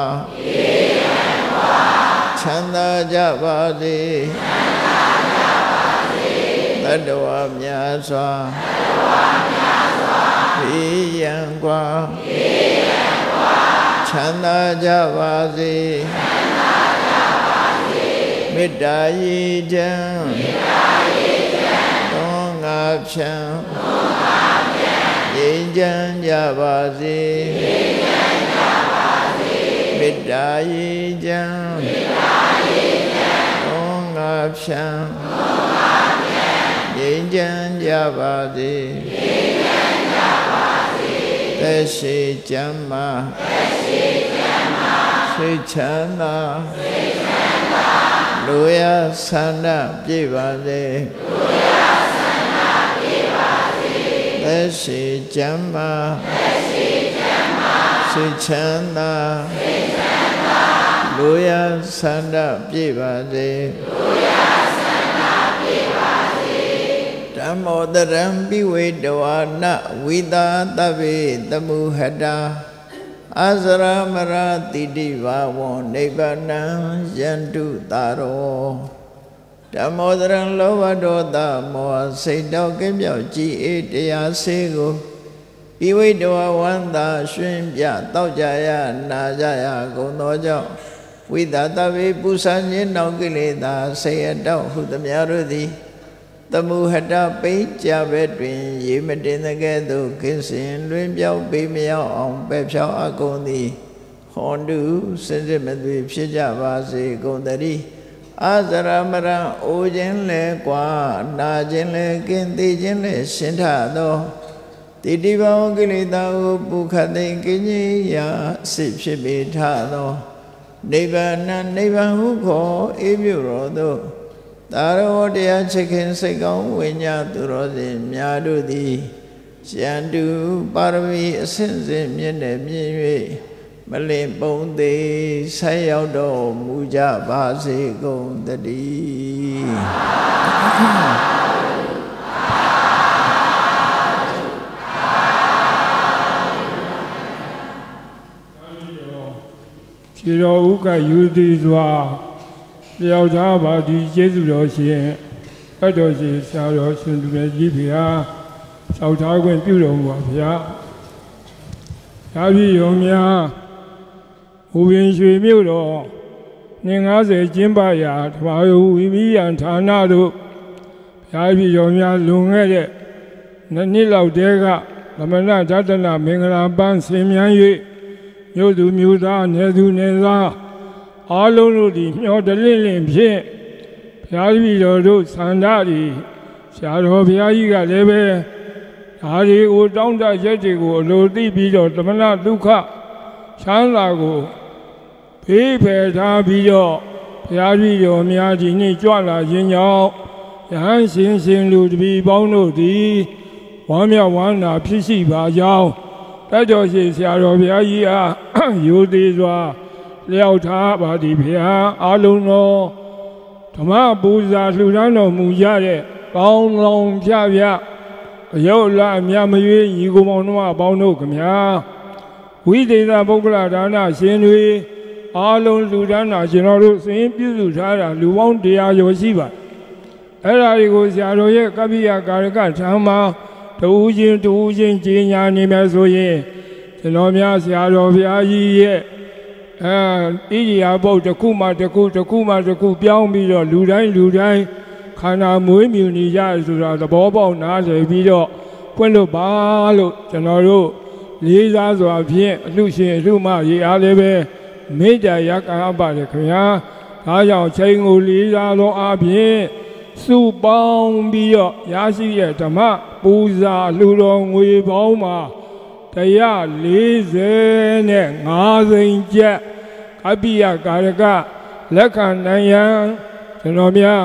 [SPEAKER 1] ချမ်းသာကြပါစေတတ္တဝါများစွာဖေးရန်กว่าချမ်းသာကြပါစေမေတ္တာရည်ချမ်းသောငါဖြံငြိမ်းချမ်းကြပါစေမေတ္တာရည်ချမ်းသောငါဖြံငြိမ်းချမ်းကြပါစေသက်ရှိကျမ်းမာစိတ်ချမ်းသာလူရဆန္ဒပြည့်ပါစေသက်ရှိကျမ်းမာစိတ်ချမ်းသာလူရဆန္ဒပြည့်ပါစေဓမ္မောတရံပိဝေတဝါနဝိသာတဗ္ဗေတမုဟတာအာဇရမရတိတိဘာဝံနိဗ္ဗာနံယန္တုတာရောဓမ္မောတရံလောဘဒေါသမောဟစိတ်တောကင်းပြောက်ကြည်အေးတရားစေကိုပိဝေတဝါဝန္တာရွှင်ပြတောက်ကြရနာကြရကုန်သောကြောင့်ဝိသာတဗ္ဗေပူဇာခြင်းနောက်ကိလေသာဆေယတောဟုသမျှတို့သည်တမုဟတပိဋ္ဌဘဲတွင်ရေမတင်တဲ့ကဲ့သို့ခင်းစင်လွင်ပြောက်ပေးမရောက်အောင်ပဲ့ဖြောက်အကုန်သည်ဟောတုစင်စစ်မသွေဖြစ်ကြပါစေကုန်တည်းအာဇရမရံအိုခြင်းလဲကွာနာခြင်းလဲကင်းသိခြင်းလဲရှင်းထသောတိတိဘောကိလေသာကိုပုခတ်သိကင်းကြီးရာစိဖြစ်ပေထသောနိဗ္ဗာန်ဟုခေါ်အေးမြတော်သို့သာရောတရားချစ်ခင်စိတ်ကောင်းဝိညာသူတော်စင်များတို့သည်ယန္တုပါရမီအစဉ်စဉ်မြင့်တဲ့မြင့်၍မလင်ပုံသေးဆက်ရောက်တော်မူကြပါစေကုန်သတည်း
[SPEAKER 2] ခြေတော်ဥကယူသည်စွာလျောက်ထားပါသည်ကျေးဇူးတော်ရှင်အတော်ရှိဆရာတော်ရှင်သူမြတ်ကြီးဖေဟာလျှောက်ထားခွင့်ပြုတော်မူပါဗျာ။ဒါပြည်ရုံများဟူရင်ရွှေမြို့တော်နှစ်90ကျင်းပရာဓမ္မယုဝိမိယံဌာနတို့ဒါပြည်ရုံများလွန်ခဲ့တဲ့နှစ်လောက်တည်းကသမဏဒသနာမင်္ဂလာပန်းဆင်မြန်း၍မြို့သူမြို့သားနယ်သူနယ်သားအားလုံးတို့သည်မျှော်တလင့်လင့်ဖြင့်ဘုရားပြည်တော်တို့ဆန္ဒသည်ဆရာတော်ဘုရားကြီးကလည်းပဲဒါတွေကိုတောင်းတရက်တွေကိုအလိုသိပြီးတော့သမဏဒုက္ခချမ်းသာကိုဖေးဖယ်ထားပြီးတော့ဘုရားပြည်တော်များဒီနေ့ကြွလာခြင်းကြောင့်ယဟန်ရှင်လူတပည့်ပေါင်းတို့သည်ဝမ်းမြောက်ဝမ်းသာဖြစ်ရှိပါကြောင်းတတ်တော်ရှိဆရာတော်ဘုရားကြီးအားယူသေးစွာလျောက်ထားပါသည်ဗျာအားလုံးသောဓမ္မပူဇာလှူဒါန်းတော်မူကြတဲ့ကောင်းလောင်ဖြဖြအယုတ်လာအမြမရွေးညီကိုမောင်တို့အပေါင်းတို့ခမညာဝိသေသပုဂ္ဂလဒါနရှင်တွေအားလုံးလှူဒါန်းတာကျွန်တော်တို့စင်ပြုစုထားတာလူပေါင်း100ကျော်ရှိပါအဲ့ဒါတွေကိုဆရာတော်ရဲ့ကပ္ပိယကာရကဓမ္မတူချင်းကြီးညာနေမယ်ဆိုရင်ကျွန်တော်များဆရာတော်ဘုရားကြီးရဲ့ဣရိယာပုတ်တစ်ခုမှတစ်ခုပြောင်းပြီးတော့လူတိုင်းခန္ဓာမွေးမြူနေကြဆိုတာသဘောပေါက်နားလည်ပြီးတော့ဖွင့်လို့ပါလို့ကျွန်တော်တို့လေးစားစွာဖြင့်အလှရှင်အလှမရေအားလည်းပဲမေတ္တာရကံအပ်ပါတယ်ခင်ဗျာဒါကြောင့်ချိန်ကိုလေးစားသောအားဖြင့်စုပေါင်းပြီးတော့ရရှိတဲ့ဓမ္မပူဇာလှူတော်ငွေပေါင်းမှာ145သိန်းကျပ်ကပ္ပိယကာရကလက်ခံနိုင်ရန်ကျွန်တော်များ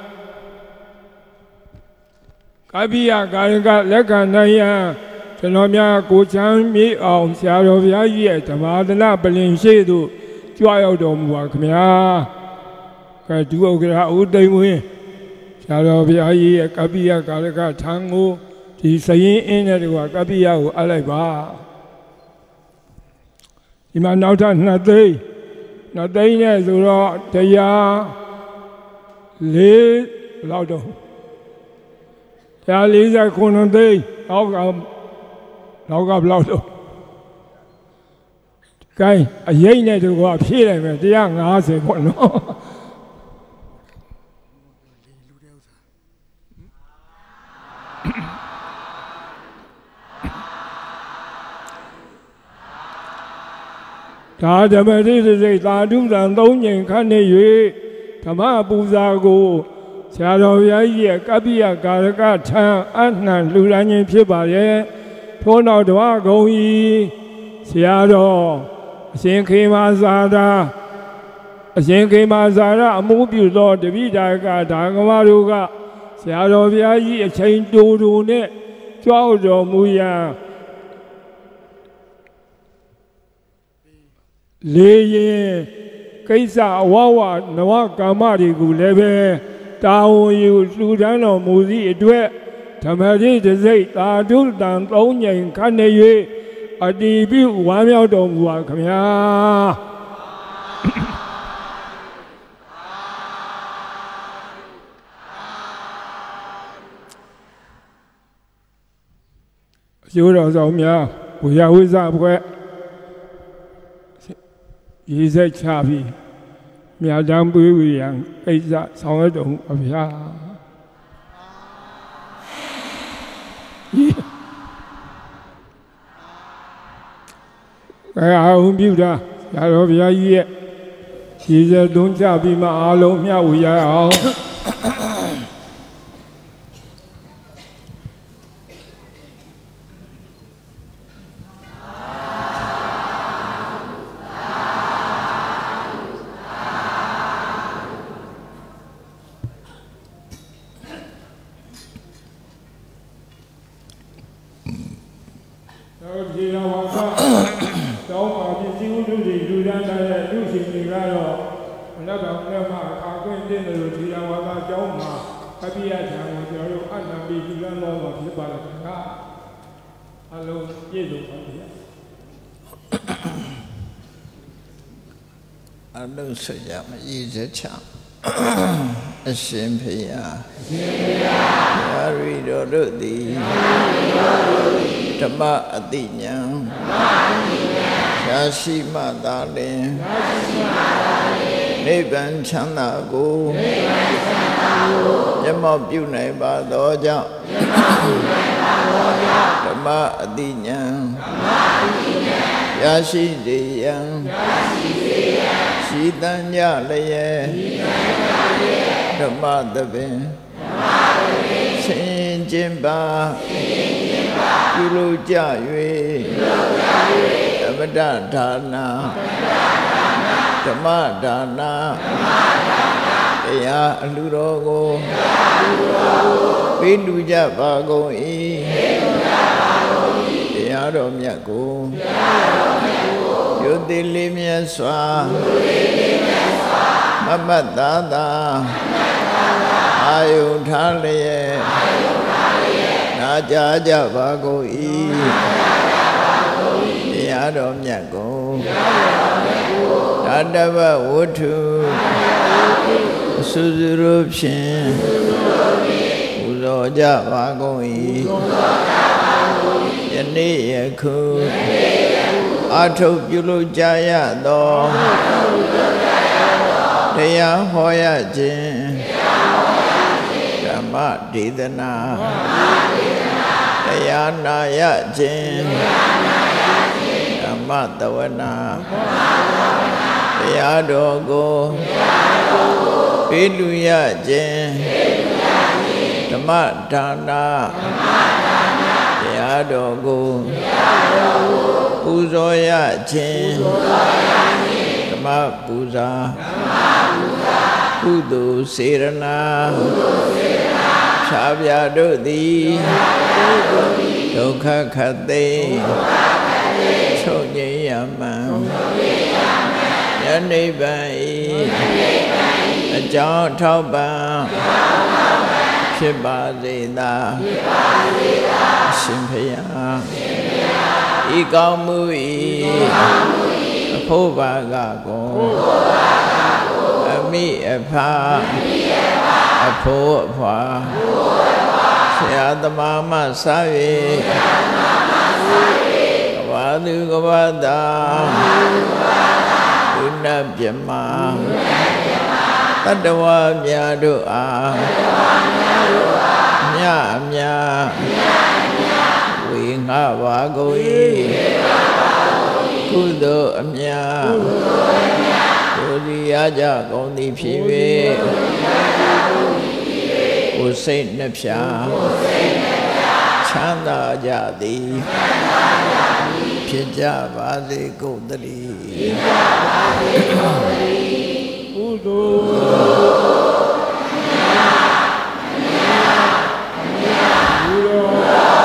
[SPEAKER 2] ကပ္ပိယကာရကလက်ခံနိုင်ရန်ကျွန်တော်များကိုချမ်းမြေအောင်ဆရာတော်ဘုရားကြီးရဲ့ဓမ္မသနပလင်ရှိသို့ကြွရောက်တော်မူပါခင်ဗျာကဲဒုဥက္ကရာဦးသိမ့်ဝင်းဆရာတော်ဘုရားကြီးရဲ့ကပ္ပိယကာရကထံကိုဒီစရင်အင်းတဲ့ကွာကပ္ပိယကိုအပ်လိုက်ပါဒီမှာနောက်ထပ်2သိန်းနဲ့ဆိုတော့104လောက်တော့149သိန်းနောက်ကဘလောက်တော့ကိုင်းအရေးနဲ့တူကဖြည့်လိုက်မယ်150ပေါ့နော်ဒါဓမ္မတိစိတ်သာဓုတံ3ကြိမ်ခန့်နေ၍ဓမ္မပူဇာကိုဆရာတော်ဘုရားကြီးရဲ့ကပ္ပိယကာရကထံအနှံလှူဒါန်းခြင်းဖြစ်ပါရဲ့ထို့နောက်ဓမ္မဂုံဤဆရာတော်အရှင်ခေမာသာရာအမှုပြုသောတပိဒါကဒါကမတို့ကဆရာတော်ဘုရားကြီးအချိန်တူနဲ့ကြွတော်မူရန်လေရင်ကိစ္စအဝဝနဝကာမတွေကိုလည်းပဲတာဝန်ယူလှူဒန်းတော်မူသည့်အတွက်ဓမ္မတိတစိတ်သာဓုတံ3ကြိမ်ခန့်နေ၍အတ္တိပြုဝမ်းမြောက်တော်မူပါခင်ဗျာအကျိုးတော်ဆောင်များဘုရားဝိဇ္ဇဘွဲ့ရေးဆက်ချပြီးမြတ်တမ်းပွေးဝေရန်ကိစ္စဆောင်ရတော်မူပါဗျာအောင်ပြုတာဆရာတော်ဘုရားကြီးရဲ့ရေးဆက်သုံးချပြီးမှအားလုံးမျှဝေရအောင်တောင်းပါပစ္စည်းဥဒ္ဓစီလူဒန်းတဲ့လူရှင်တွေကတော့မနက်ကောင်လည်းမှအခါကွင်းတင်းတယ်လို့ဒီတော်ဝါသာကျောင်းမှာအပိယချံကိုကျွန်တော်တို့အနံပြီးလူလန်းတော်မှာဖြစ်ပါတော့ခင်ဗျာအလုံးပြည့်စုံပါဗျာ
[SPEAKER 1] အလုံးဆွကြမရည်စချအရှင်ဖေယယာရီတော်တို့သည်ဓမ္မအတိညာရာရှိမှသာလင်နိဗ္ဗာန်ချမ်းသာကိုမျက်မှောက်ပြုနိုင်ပါသောကြောင့်ဓမ္မအတိညာရရှိစေရန်ရှိတန်ကြလျက်ဓမ္မသဘင်ဆင်ကျင်ပါပြုလို့ကြ၍သမတဒါနာဓမ္မဒါနာတရားအလှတော်ကိုပေးလူကြပါကုန်၏တရားတော်မြတ်ကိုယုတိလေးမြတ်စွာမမတ်သာသာအာယုထားလျက်နာကြားကြပါကုန်၏တရားတော်မြတ်ကိုဓာတဝဝတ္ထုစုစုတို့ဖြင့်ပူဇော်ကြပါကုန်၏ယနေ့ယခုအထုပ်ပြုလုပ်ကြရသောတရားဟောရခြင်းဓမ္မဒေသနာတရားနာရခြင်းဓမ္မတဝနာတရားတော်ကိုပေးလူရခြင်းဓမ္မဒါနာတရားတော်ကိုပူဇော်ရခြင်းဓမ္မပူဇာကုသိုလ်စေရနာဖြာပြတို့သည်ဒုက္ခခတ်သိချုပ်ငြိမ်းရမှန်ယနိဗ္ဗာန်၏အကြောင်းထောက်ပံ့ဖြစ်ပါစေသာရှင်ဖျားဤကောင်းမှု၏အဖို့ဘာကကိုအမိအဖအဖို့အဖွာဆရာသမားမှစ၍ကဘာသူကဘာသာဘုဏပြမတတ္တဝါများတို့အားမြအမြဝေငှပါကုန်၏ကုသိုလ်အမြကိုစီရကြကုန်သည်ဖြစ်၍ကိုယ်စိတ်နှဖျားချမ်းသာကြသည်ဖြစ်ကြပါစေကုန်သတည်း
[SPEAKER 2] ကုသိုလ်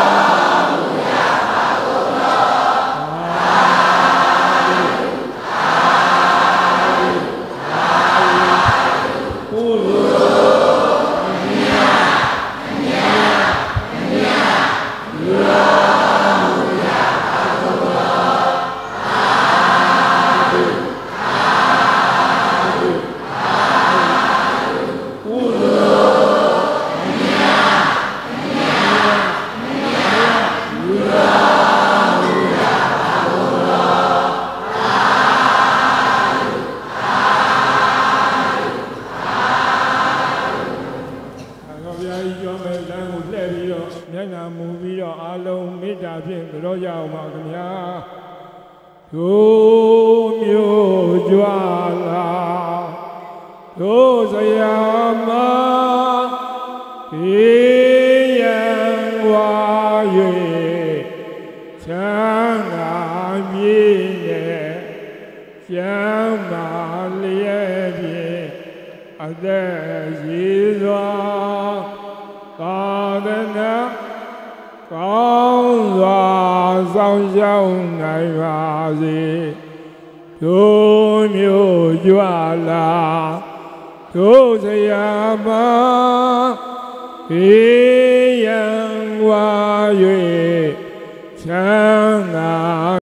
[SPEAKER 2] တို့မျိုးကြွလာတို့ဆရာမဘေးရန်ဝါ၍ချမ်းသာ